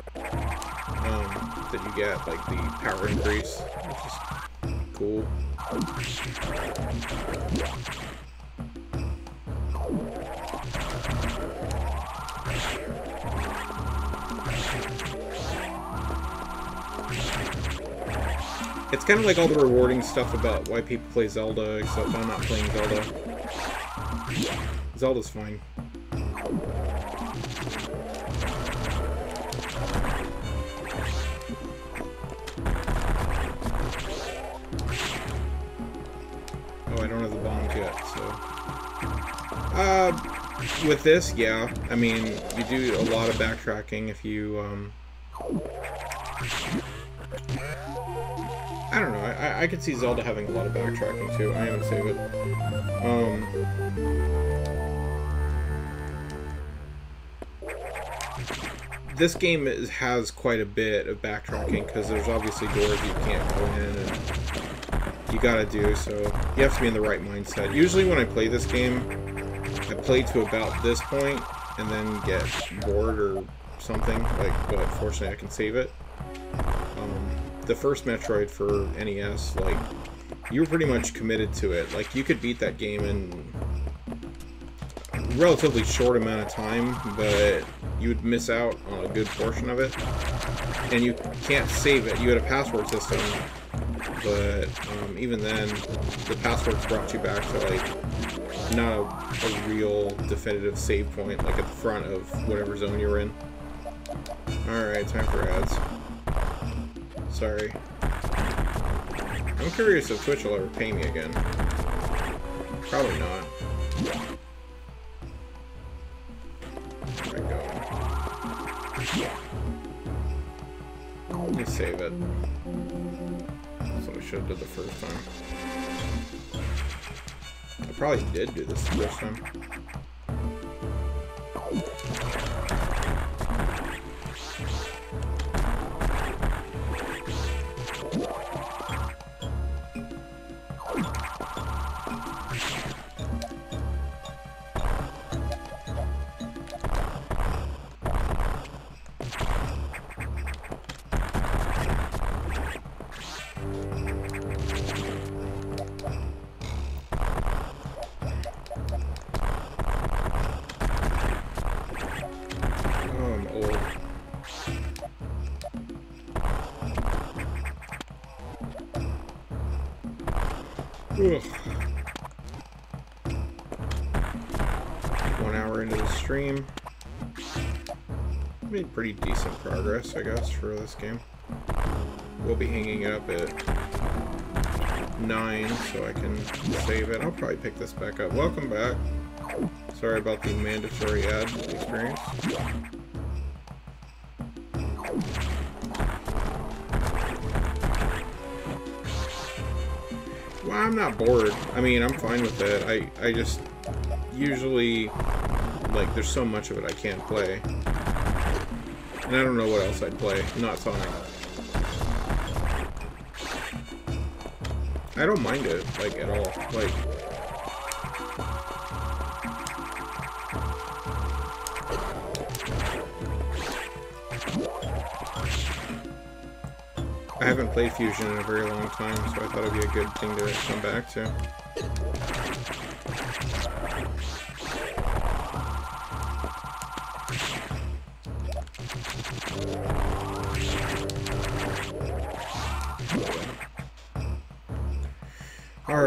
that you get, like the power increase, which is cool. It's kind of like all the rewarding stuff about why people play Zelda, except I'm not playing Zelda. Zelda's fine. Oh, I don't have the bombs yet, so... with this, yeah. I mean, you do a lot of backtracking if you, I don't know, I could see Zelda having a lot of backtracking too. I haven't saved it. This game has quite a bit of backtracking because there's obviously doors you can't go in and you gotta do, so you have to be in the right mindset. Usually when I play this game, I play to about this point and then get bored or something, like, but fortunately I can save it. The first Metroid for NES, like, you were pretty much committed to it. Like, you could beat that game in a relatively short amount of time, but you would miss out on a good portion of it. And you can't save it. You had a password system, but even then, the passwords brought you back to, like, not a real definitive save point, like at the front of whatever zone you're in. Alright, time for ads. Sorry. I'm curious if Twitch will ever pay me again. Probably not. There we go. Let me save it. That's what I should have did the first time. I probably did do this the first time. Ugh. 1 hour into the stream. Made pretty decent progress, I guess, for this game. We'll be hanging it up at 9, so I can save it. I'll probably pick this back up. Welcome back. Sorry about the mandatory ad experience. Well, I'm not bored. I mean, I'm fine with it. I just usually, like, there's so much of it I can't play. And I don't know what else I'd play. Not Sonic. I don't mind it, like, at all. Like, I haven't played Fusion in a very long time, so I thought it'd be a good thing to come back to.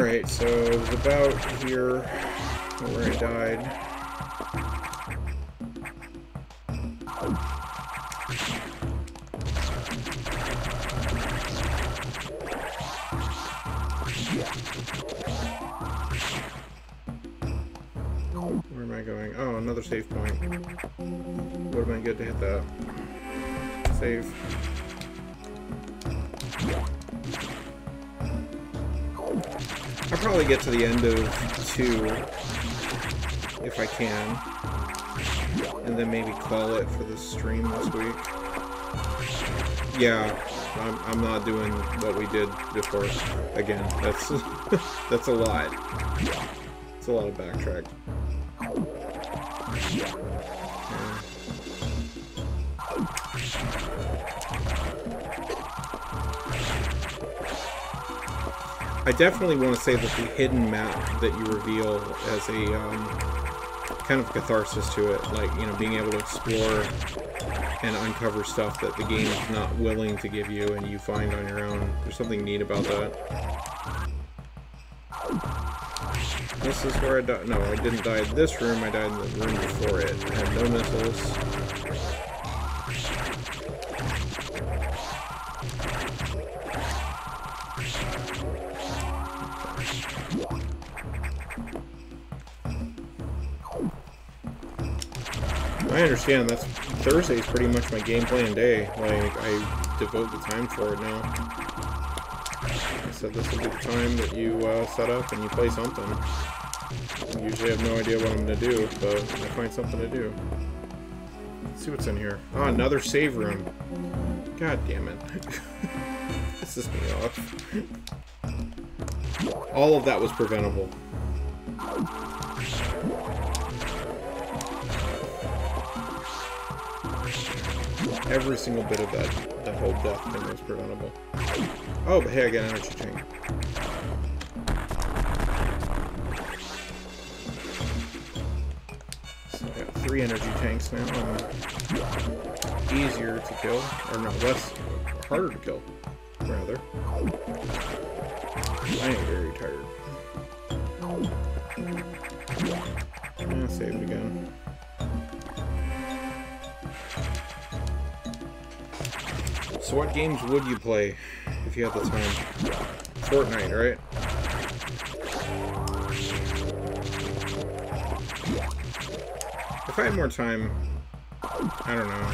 Alright, so it was about here where I died. Where am I going? Oh, another save point. Would have been good to hit that. Save. I'll probably get to the end of 2 if I can, and then maybe call it for the stream this week. Yeah, I'm not doing what we did before again. That's that's a lot. It's a lot of backtrack. Yeah. I definitely want to say that the hidden map that you reveal has a kind of catharsis to it, like, you know, being able to explore and uncover stuff that the game is not willing to give you and you find on your own. There's something neat about that. This is where I died. No, I didn't die in this room, I died in the room before it. I had no missiles. I understand, that's Thursday's pretty much my game plan day. Like, I devote the time for it now. I said this will be the time that you set up and you play something. I usually have no idea what I'm going to do, but I find something to do. Let's see what's in here. Oh, another save room. God damn it. This is me off. All of that was preventable. Every single bit of that whole death thing was preventable. Oh, but hey, I got an energy tank. So I got 3 energy tanks now. Easier to kill, or no, harder to kill, rather. I am very tired. Yeah, save it again. So what games would you play if you had the time? Fortnite, right? If I had more time, I don't know.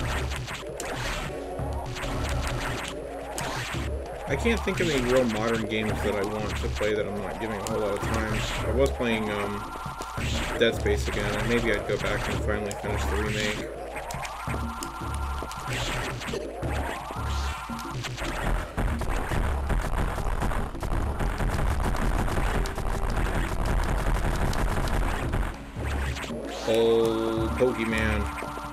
I can't think of any real modern games that I want to play that I'm not giving a whole lot of time. I was playing Dead Space again, and maybe I'd go back and finally finish the remake. Old Pokemon.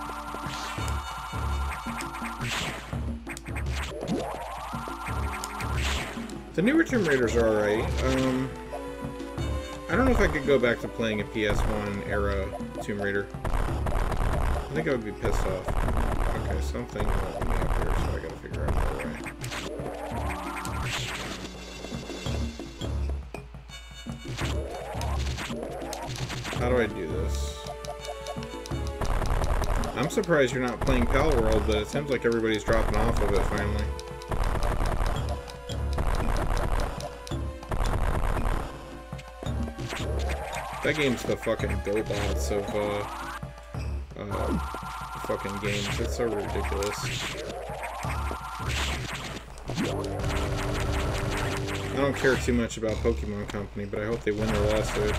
The newer Tomb Raiders are alright. I don't know if I could go back to playing a PS1 era Tomb Raider. I think I would be pissed off. Okay, something won't let me up here, so I gotta figure out how to How do I do this? I'm surprised you're not playing Pal World, but it seems like everybody's dropping off of it finally. That game's the fucking GoBots of fucking games. It's so ridiculous. I don't care too much about Pokemon Company, but I hope they win their lawsuit.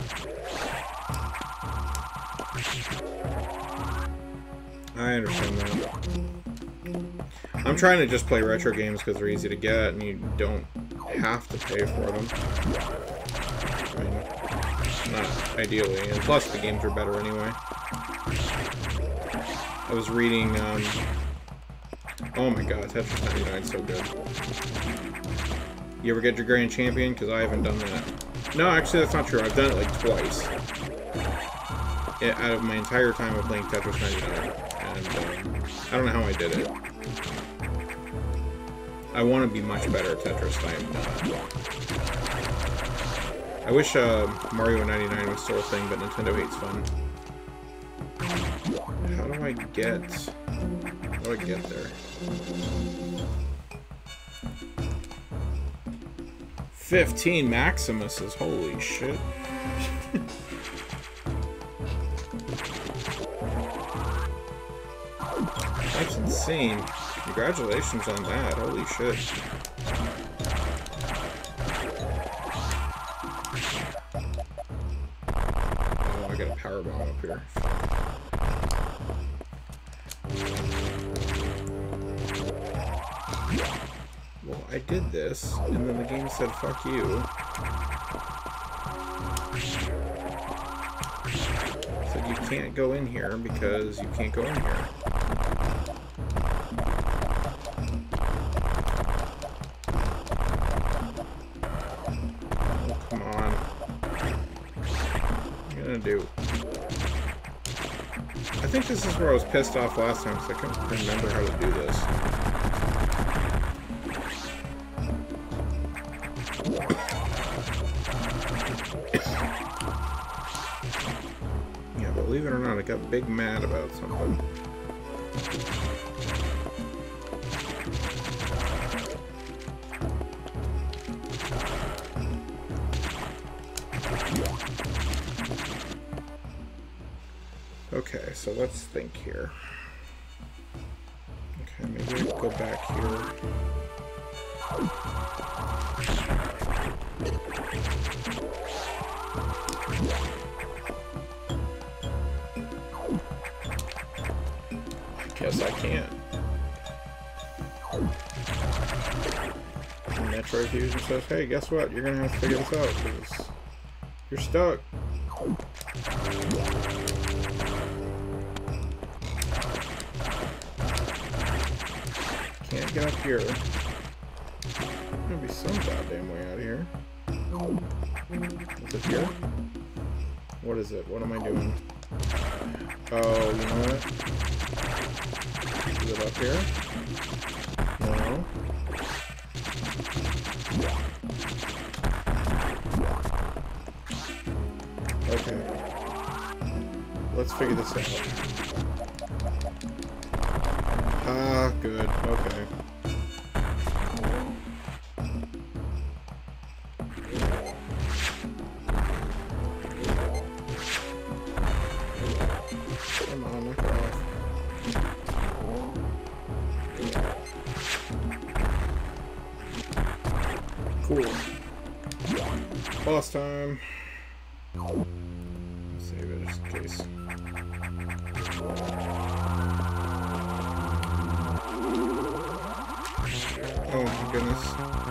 I understand that. I'm trying to just play retro games because they're easy to get and you don't have to pay for them. I mean, not ideally, and plus the games are better anyway. I was reading, oh my god, Tetris 99 is so good. You ever get your Grand Champion? Because I haven't done that. No, actually that's not true. I've done it like twice. Out of my entire time of playing Tetris 99. And I don't know how I did it. I want to be much better at Tetris, I am not. I wish Mario 99 was still a thing, but Nintendo hates fun. How do I get there? 15 Maximuses, holy shit. That's insane. Congratulations on that, holy shit. Oh, I got a power bomb up here. Well, I did this, and then the game said, fuck you. Said you can't go in here because you can't go in here. Oh, come on. What am I gonna do? I think this is where I was pissed off last time, because I couldn't remember how to do this. Yeah, believe it or not, I got big mad about something. Okay, so let's think here. Okay, maybe we'll go back here. I guess I can't. And Metroid Fusion says, hey, guess what? You're gonna have to figure this out, because you're stuck. Can't get up here. There's gonna be some goddamn way out of here. Is it here? What is it? What am I doing? Oh, you know what? Is it up here? No. Okay. Let's figure this out. Ah, good. Okay. Come on, knock it off. Cool. Boss time. Save it just in case. Oh my goodness.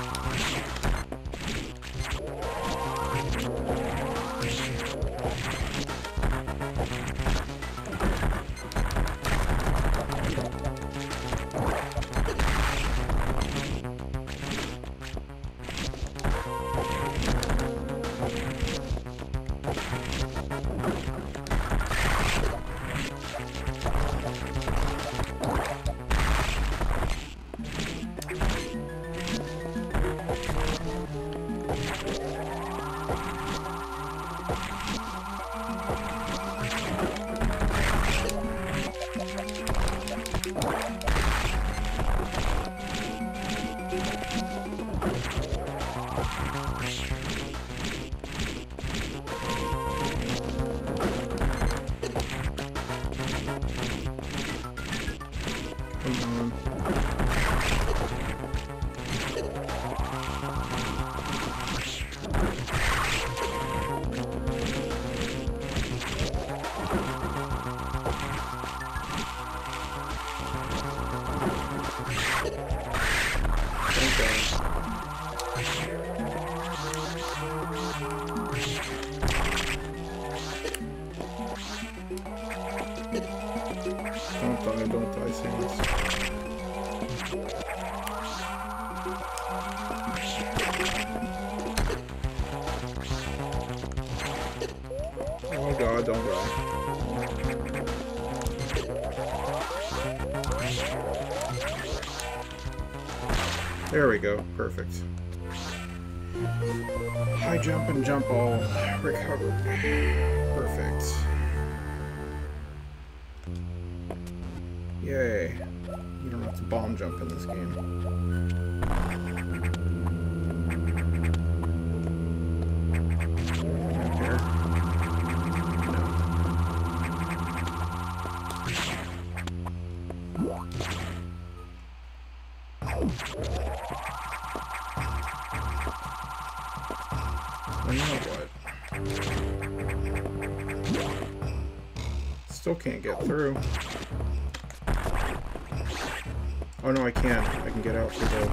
Don't die, Samus. Oh god, don't die. There we go, perfect. High jump and jump all recovered. Perfect. Yay. You don't have to bomb jump in this game. Up here? No. Now what? Still can't get through. Oh no, I can. I can get out through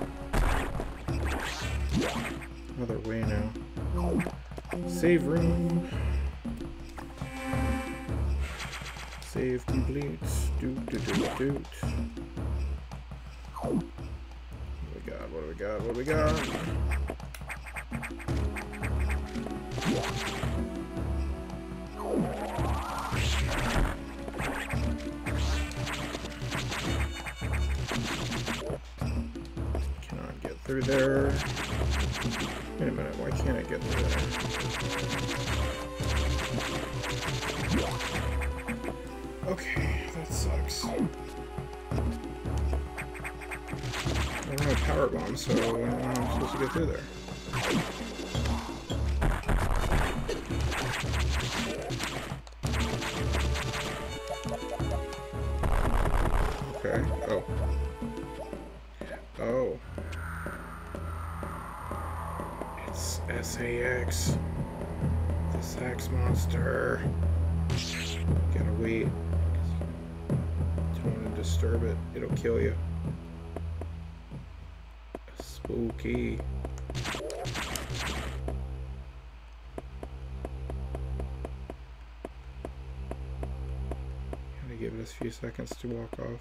the other way now. Save room. Save complete. Doot doot doot doot. What do we got? What do we got? What do we got? Cannot get through there. Wait a minute, why can't I get through there? Okay, that sucks. I don't have a power bomb, so I don't know how I'm supposed to get through there. Okay. Oh. Oh. It's SAX. The sax monster. Gotta wait. Don't want to disturb it. It'll kill you. Spooky. Gotta give it a few seconds to walk off.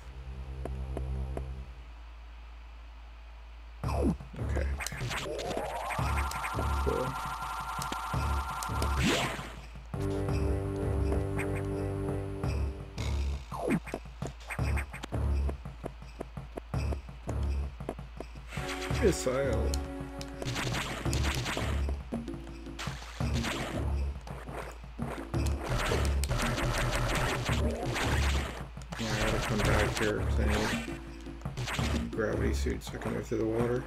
Okay. Cool. Missile. Yeah, I gotta come back here because I need gravity suit so I can move through the water.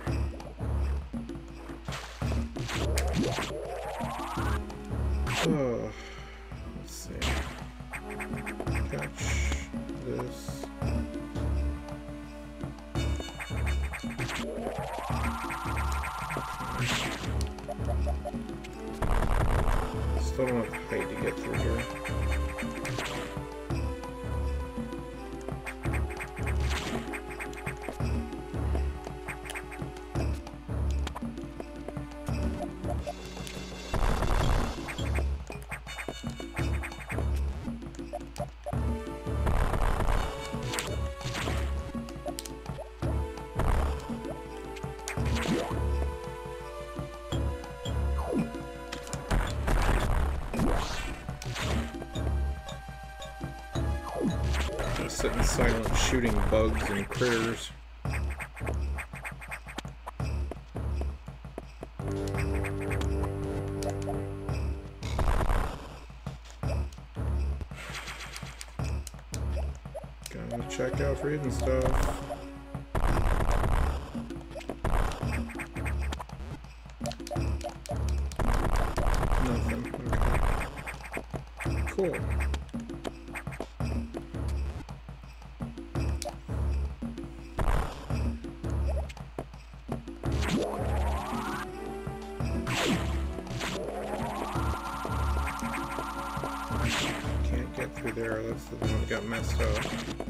Oh, let's see. Catch this. Still don't have height to get through here. Sitting silent, shooting bugs and critters. Gotta check out for hidden stuff. Nothing. Okay. Cool. Can't get through there, that's the one that got messed up.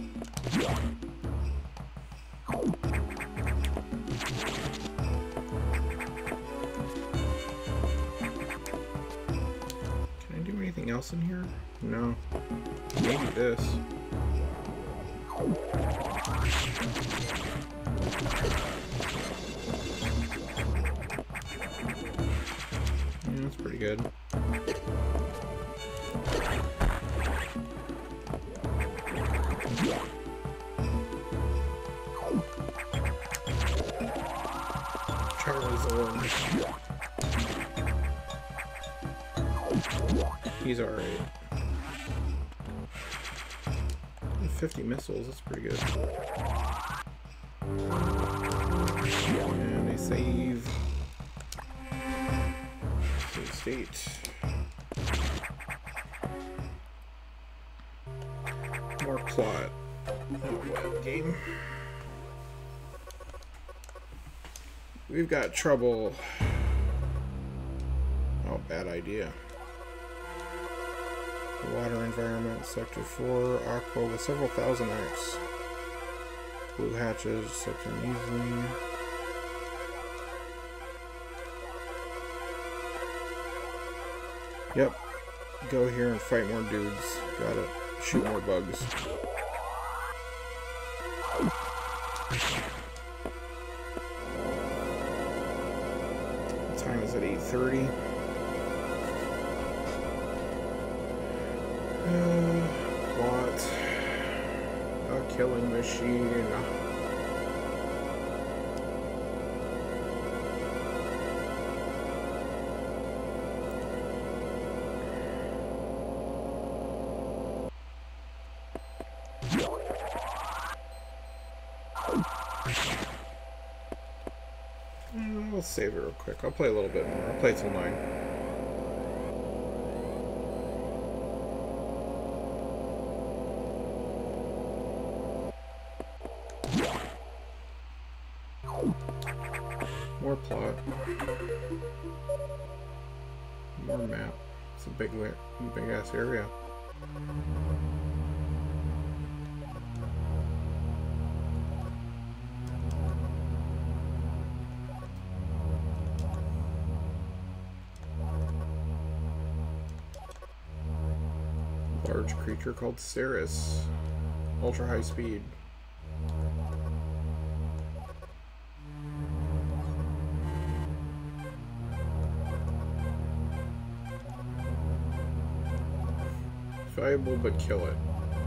Can I do anything else in here? No. Maybe this. Yeah, that's pretty good. Charlie's orange. He's alright. 50 missiles, that's pretty good. And a save. Save state. More plot. Oh, what game? We've got trouble. Oh, bad idea. Water environment, sector 4, aqua with several thousand X. Blue hatches, sector easily. Yep. Go here and fight more dudes. Got it. Shoot more bugs. The time is at 8:30. Plot. A killing machine. I'll save it real quick. I'll play a little bit more. I'll play till 9. More plot. More map. It's a big ass area. Large creature called Ceres. Ultra high speed. Valuable, but kill it.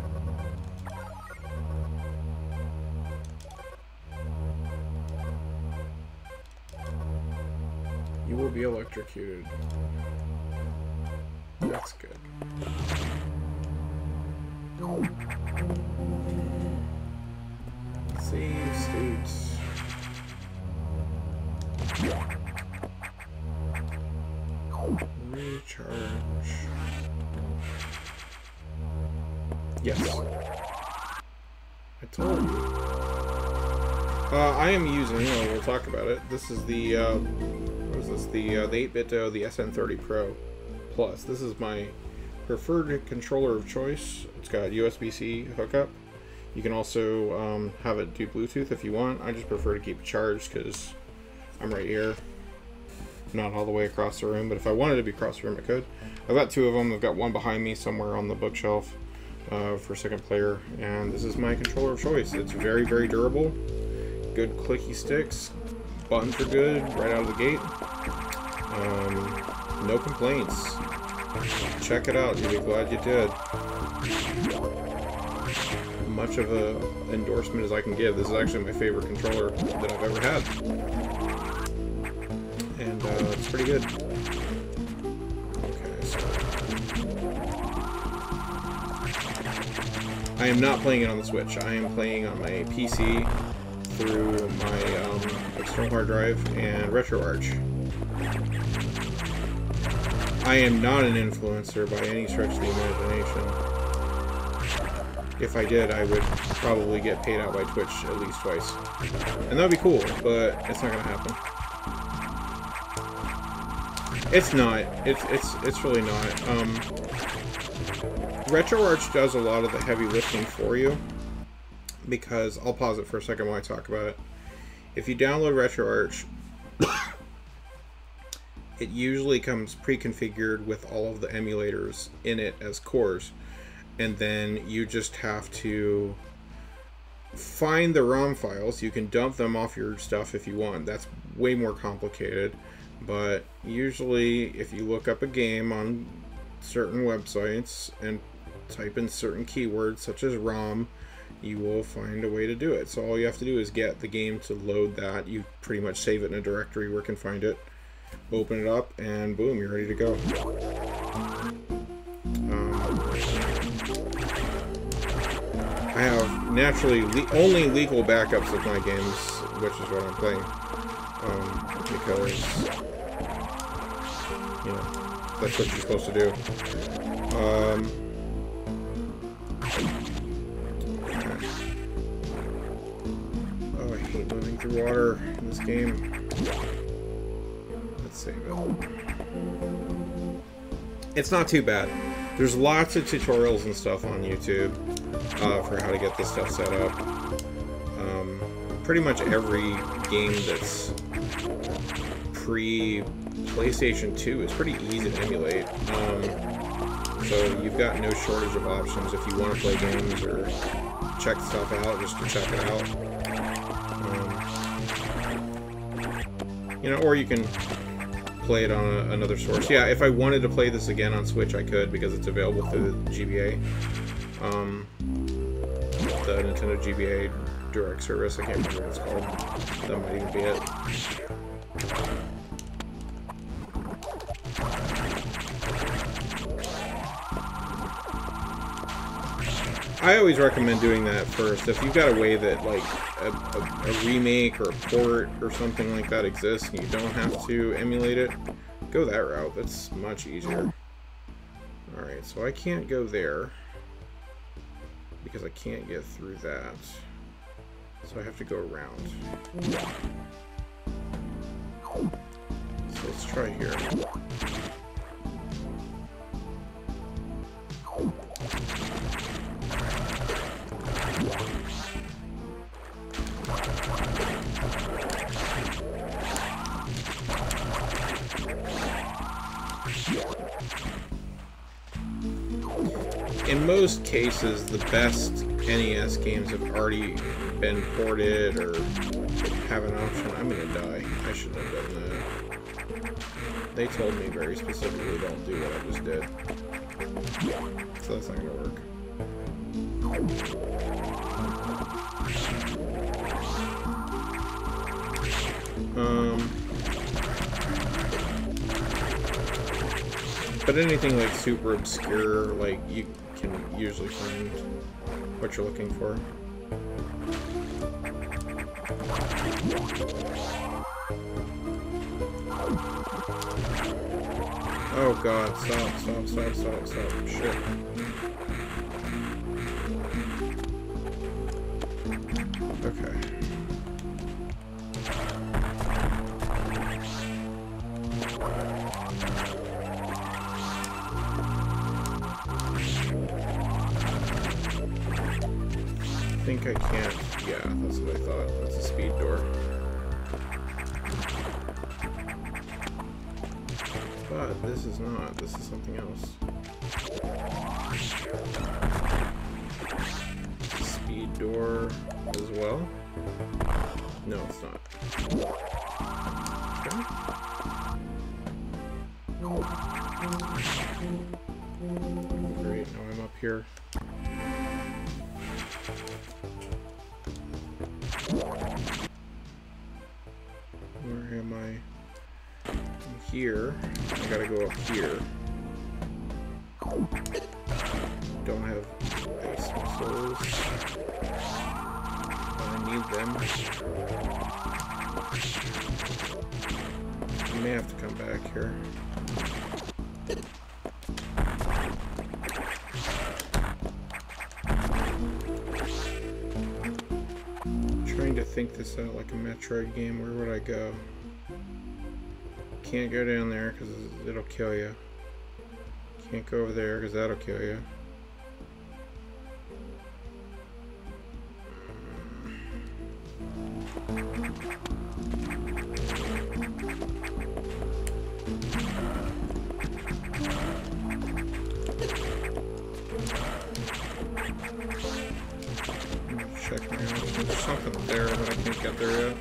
You will be electrocuted. That's good. Save states. Recharge. Yes. I told you. I am using, we'll talk about it. This is the, what is this? The 8-bit, the SN30 Pro Plus. This is my preferred controller of choice. It's got USB-C hookup. You can also have it do Bluetooth if you want. I just prefer to keep it charged because I'm right here. Not all the way across the room, but if I wanted to be across the room, I could. I've got 2 of them. I've got one behind me somewhere on the bookshelf for second player, and this is my controller of choice. It's very, very durable. Good clicky sticks. Buttons are good right out of the gate. No complaints. Check it out. You'll be glad you did. Much of a endorsement as I can give. This is actually my favorite controller that I've ever had. And it's pretty good. Okay, so I am not playing it on the Switch. I am playing on my PC through my external hard drive and RetroArch. I am not an influencer by any stretch of the imagination. If I did, I would probably get paid out by Twitch at least twice. And that would be cool, but it's not going to happen. It's not. It's really not. RetroArch does a lot of the heavy lifting for you, because I'll pause it for a second while I talk about it. If you download RetroArch, it usually comes pre-configured with all of the emulators in it as cores, and then you just have to find the ROM files. You can dump them off your stuff if you want. That's way more complicated, but usually if you look up a game on certain websites and type in certain keywords such as ROM, you will find a way to do it. So all you have to do is get the game to load that. You pretty much save it in a directory where you can find it, open it up, and boom, you're ready to go. have naturally only legal backups of my games, which is what I'm playing, because, you know, that's what you're supposed to do. Oh, I hate moving through water in this game. Let's save it. It's not too bad. There's lots of tutorials and stuff on YouTube for how to get this stuff set up. Pretty much every game that's pre-PlayStation 2 is pretty easy to emulate. So you've got no shortage of options if you want to play games or check stuff out, just to check it out. You know, or you can play it on another source. Yeah, if I wanted to play this again on Switch, I could, because it's available through the GBA. The Nintendo GBA Direct Service. I can't remember what it's called. That might even be it. I always recommend doing that first. If you've got a way that, like, a remake or a port or something like that exists and you don't have to emulate it, go that route. That's much easier. Alright, so I can't go there because I can't get through that. So I have to go around. So let's try here. In most cases, the best NES games have already been ported or have an option. I'm gonna die. I shouldn't have done that. They told me very specifically don't do what I just did. So that's not gonna work. But anything like super obscure, like, you can usually find what you're looking for. Oh god, stop, stop, stop, stop, stop. Shit. Okay. I think I can't. Yeah, that's what I thought. That's a speed door. But this is not. This is something else. Speed door as well? No, it's not. Okay. Great, now I'm up here. Where am I? I'm here. I gotta go up here. Don't have ice missiles. I need them. I may have to come back here. Trying to think this out like a Metroid game. Where would I go? Can't go down there because it'll kill you. Can't go over there because that'll kill you. Check my options. There's something there, but I can't get there yet.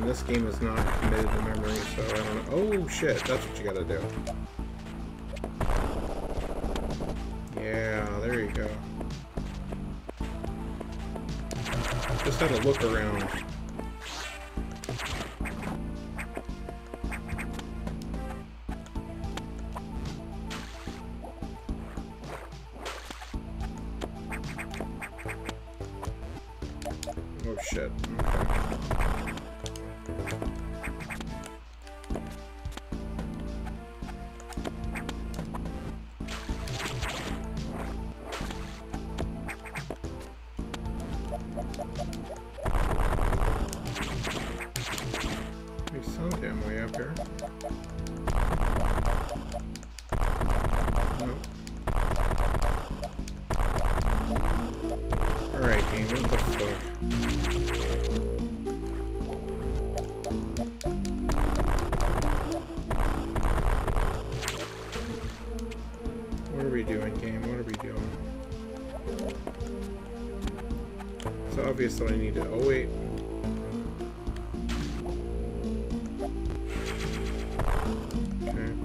and this game is not committed to memory, so I don't know. Oh shit, that's what you gotta do. Yeah, there you go. Just had to look around. Oh shit. There's some damn way up here. Nope. Alright, game, what the fuck? What are we doing, game? What are we doing? So obviously I need to... Oh, wait. Okay.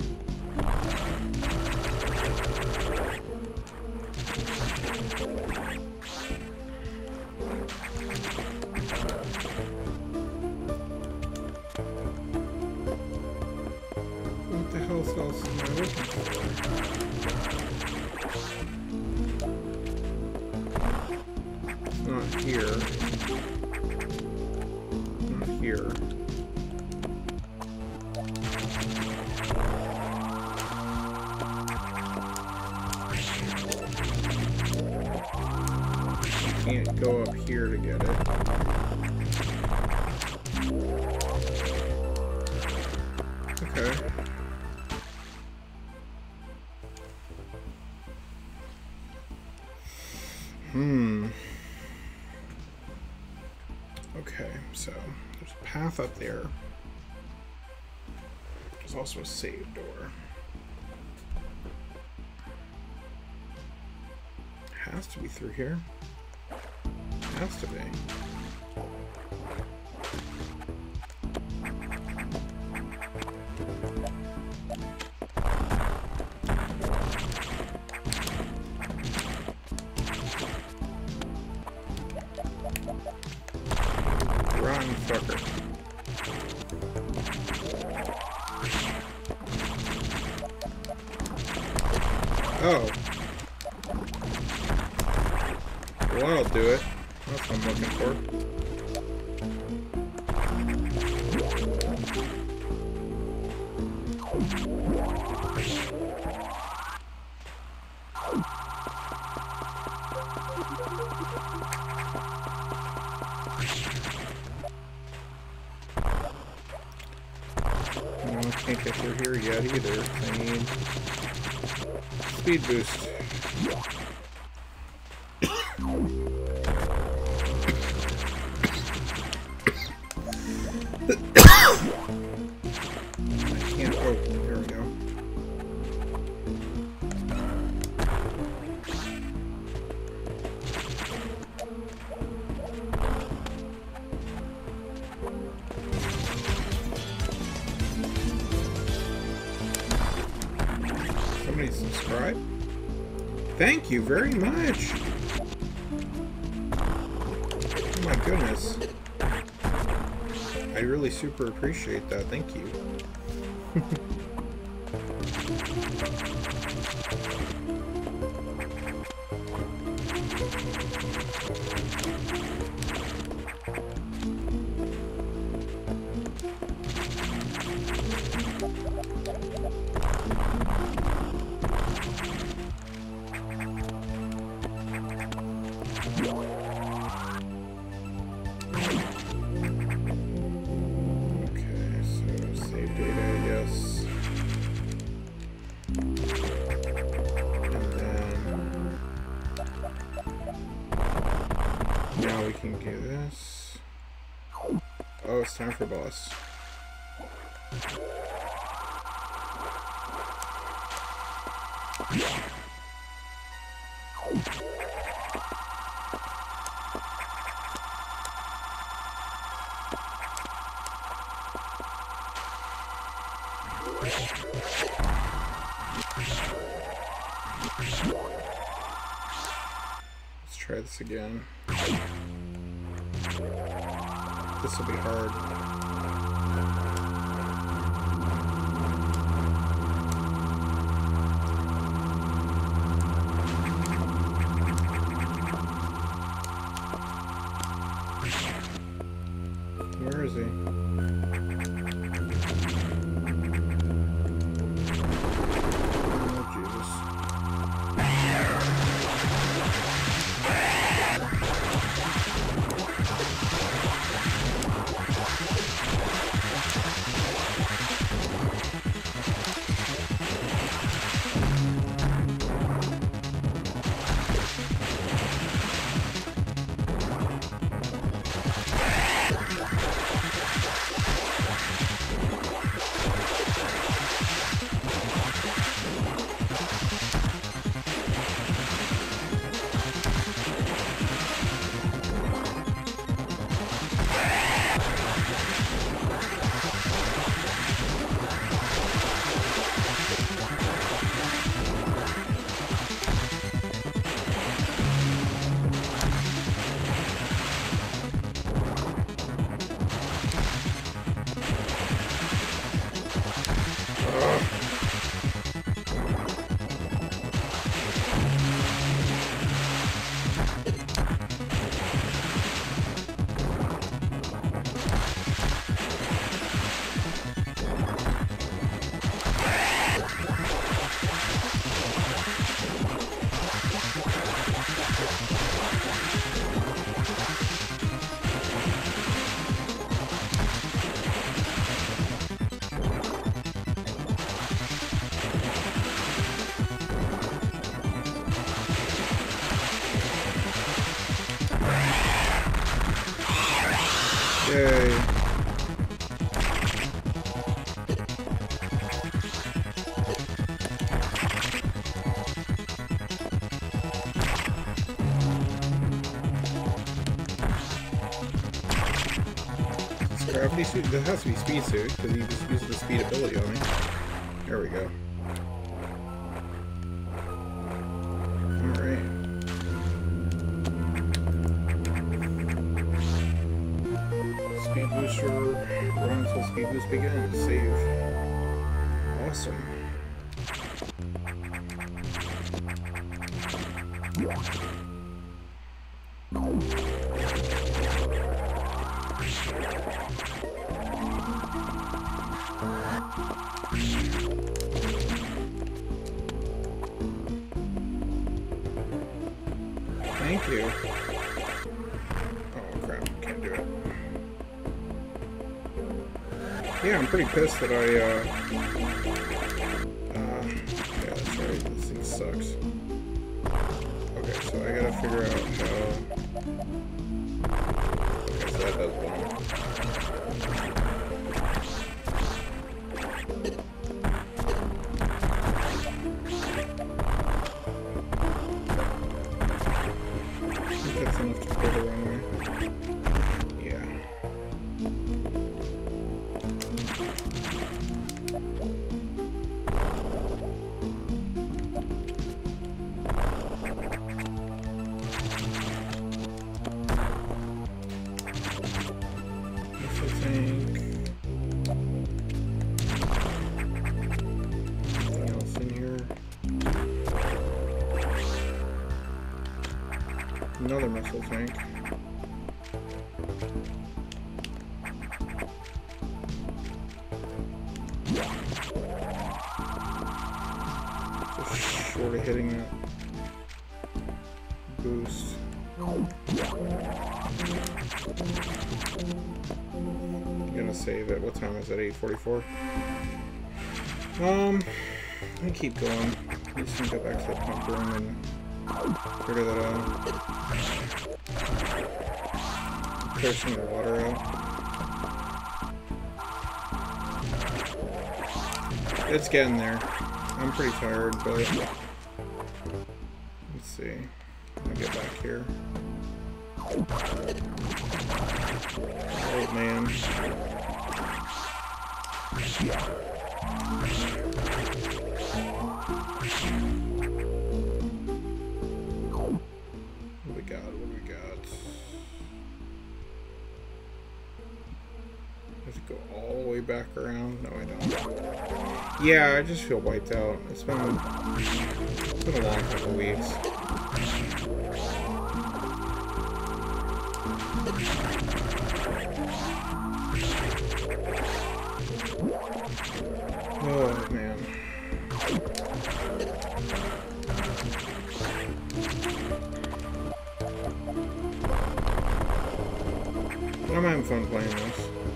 What the hell else am I looking for? It's not here. Not here. Can't go up here to get it. Okay. Okay, so there's a path up there. There's also a save door. Has to be through here. Has to be. Rotten fucker. Oh. Well, I'll do it. That's what I'm looking for. No, I can't get through here yet either. I need speed boost. Somebody subscribe? Thank you very much! Oh my goodness. I really super appreciate that. Thank you. Now we can do this. Oh, it's time for boss. try this again. This will be hard. Where is he? Oh, Jesus. Yay. Gravity suit? That has to be speed suit, because you just used the speed ability on me. There we go. Alright. Speed booster, run until speed boost begins. Save. Awesome. Thank you. Oh crap, can't do it. Yeah, I'm pretty pissed that yeah, that's right, this thing sucks. Okay, so I gotta figure out how... Okay, so that does one. That's enough to pull the wrong way. Yeah. Missile tank. Anything else in here? Another missile tank. Just short of hitting that boost. I'm gonna save it. What time is it? 8:44. Let me keep going. I'm just gonna go back to the pump room and figure that out. Clear some of the water out. It's getting there. I'm pretty tired, but let's see. I'll get back here. Old man. What do we got? back around. No, I don't. Yeah, I just feel wiped out. It's been a long couple weeks. Oh, man. But I'm having fun playing this.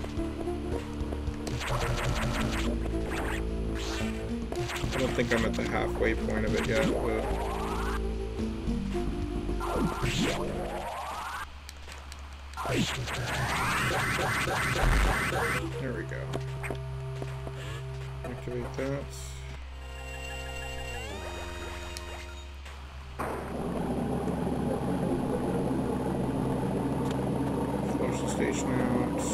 I don't think I'm at the halfway point of it yet, but... There we go. Activate that. Flush the station out.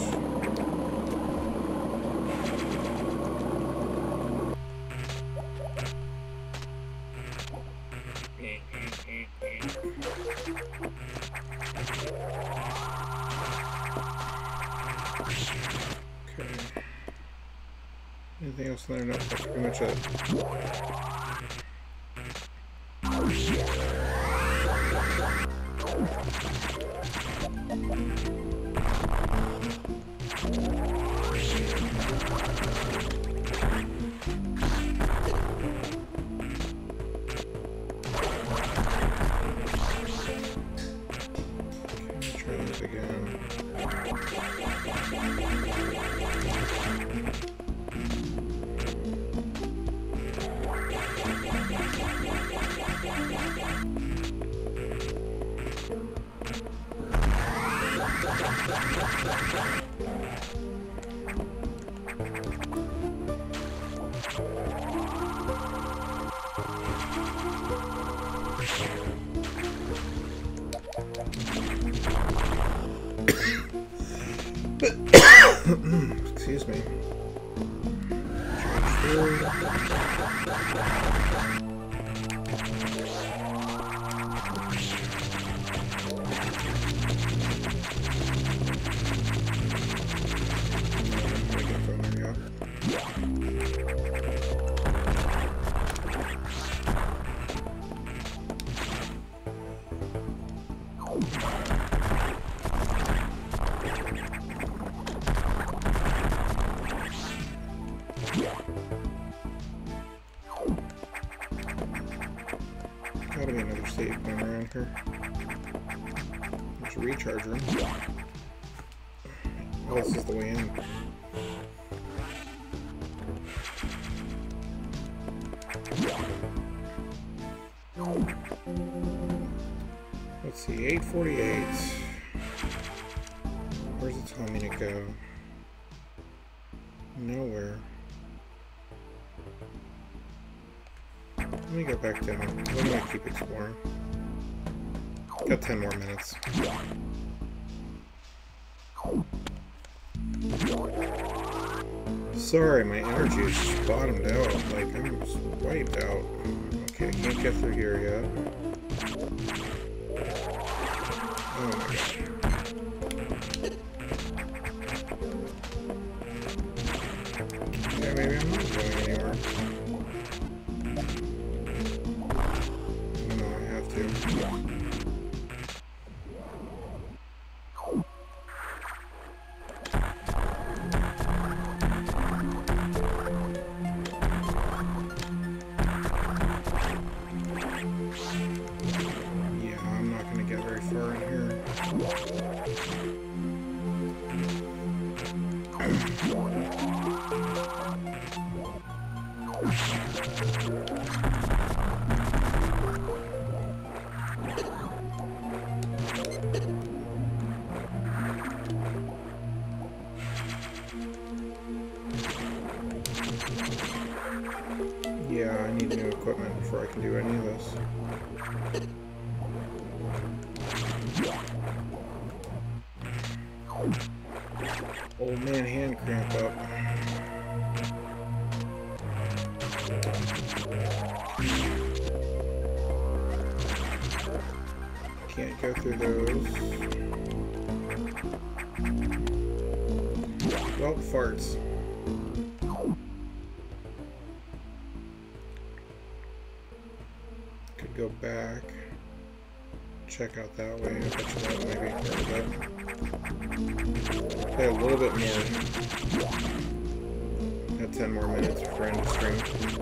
Anything else in there? No, that's pretty much it. Try this again. Excuse me. Gotta be another save point around here. There's a recharge room. Oh, this is the way in. Let's see, 848. Where's it telling me to go? Nowhere. Let me go back down. Let me keep exploring. Got 10 more minutes. Sorry, my energy is just bottomed out. Like, I'm just wiped out. Okay, I can't get through here yet. Oh my god. Yeah, maybe I'm not going anywhere. No, I have to. Yeah, I'm not going to get very far in here. Yeah, I need new equipment before I can do any of this. Old man hand cramp up. Can't go through those. Well, farts. Could go back, check out that way. I bet you that maybe play a little bit more. Had 10 more minutes for end of stream.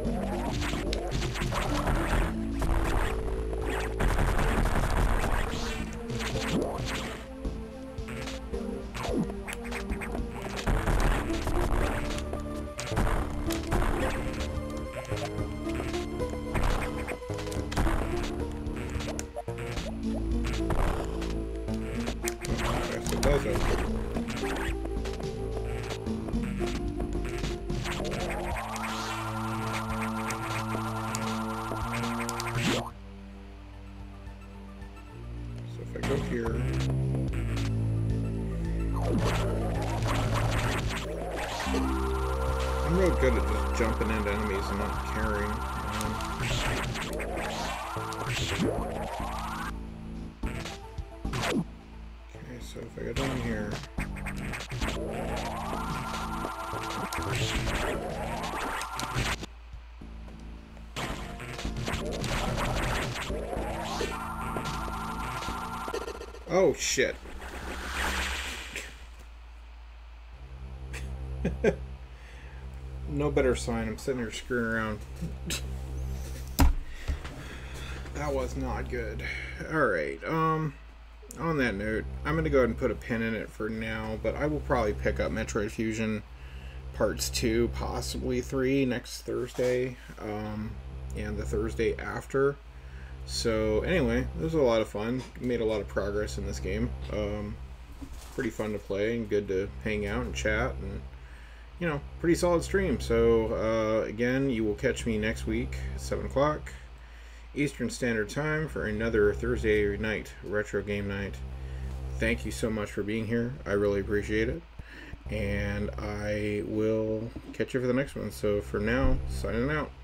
I'm real good at just jumping into enemies and not caring. Okay, so if I go down here... Oh, shit. No better sign. I'm sitting here screwing around. That was not good. Alright, on that note, I'm going to go ahead and put a pin in it for now, but I will probably pick up Metroid Fusion Parts 2, possibly 3 next Thursday, and the Thursday after. So, anyway, this was a lot of fun. Made a lot of progress in this game. Pretty fun to play and good to hang out and chat and, you know, pretty solid stream. So, again, you will catch me next week at 7 o'clock Eastern Standard Time for another Thursday night retro game night. Thank you so much for being here. I really appreciate it. And I will catch you for the next one. So, for now, signing out.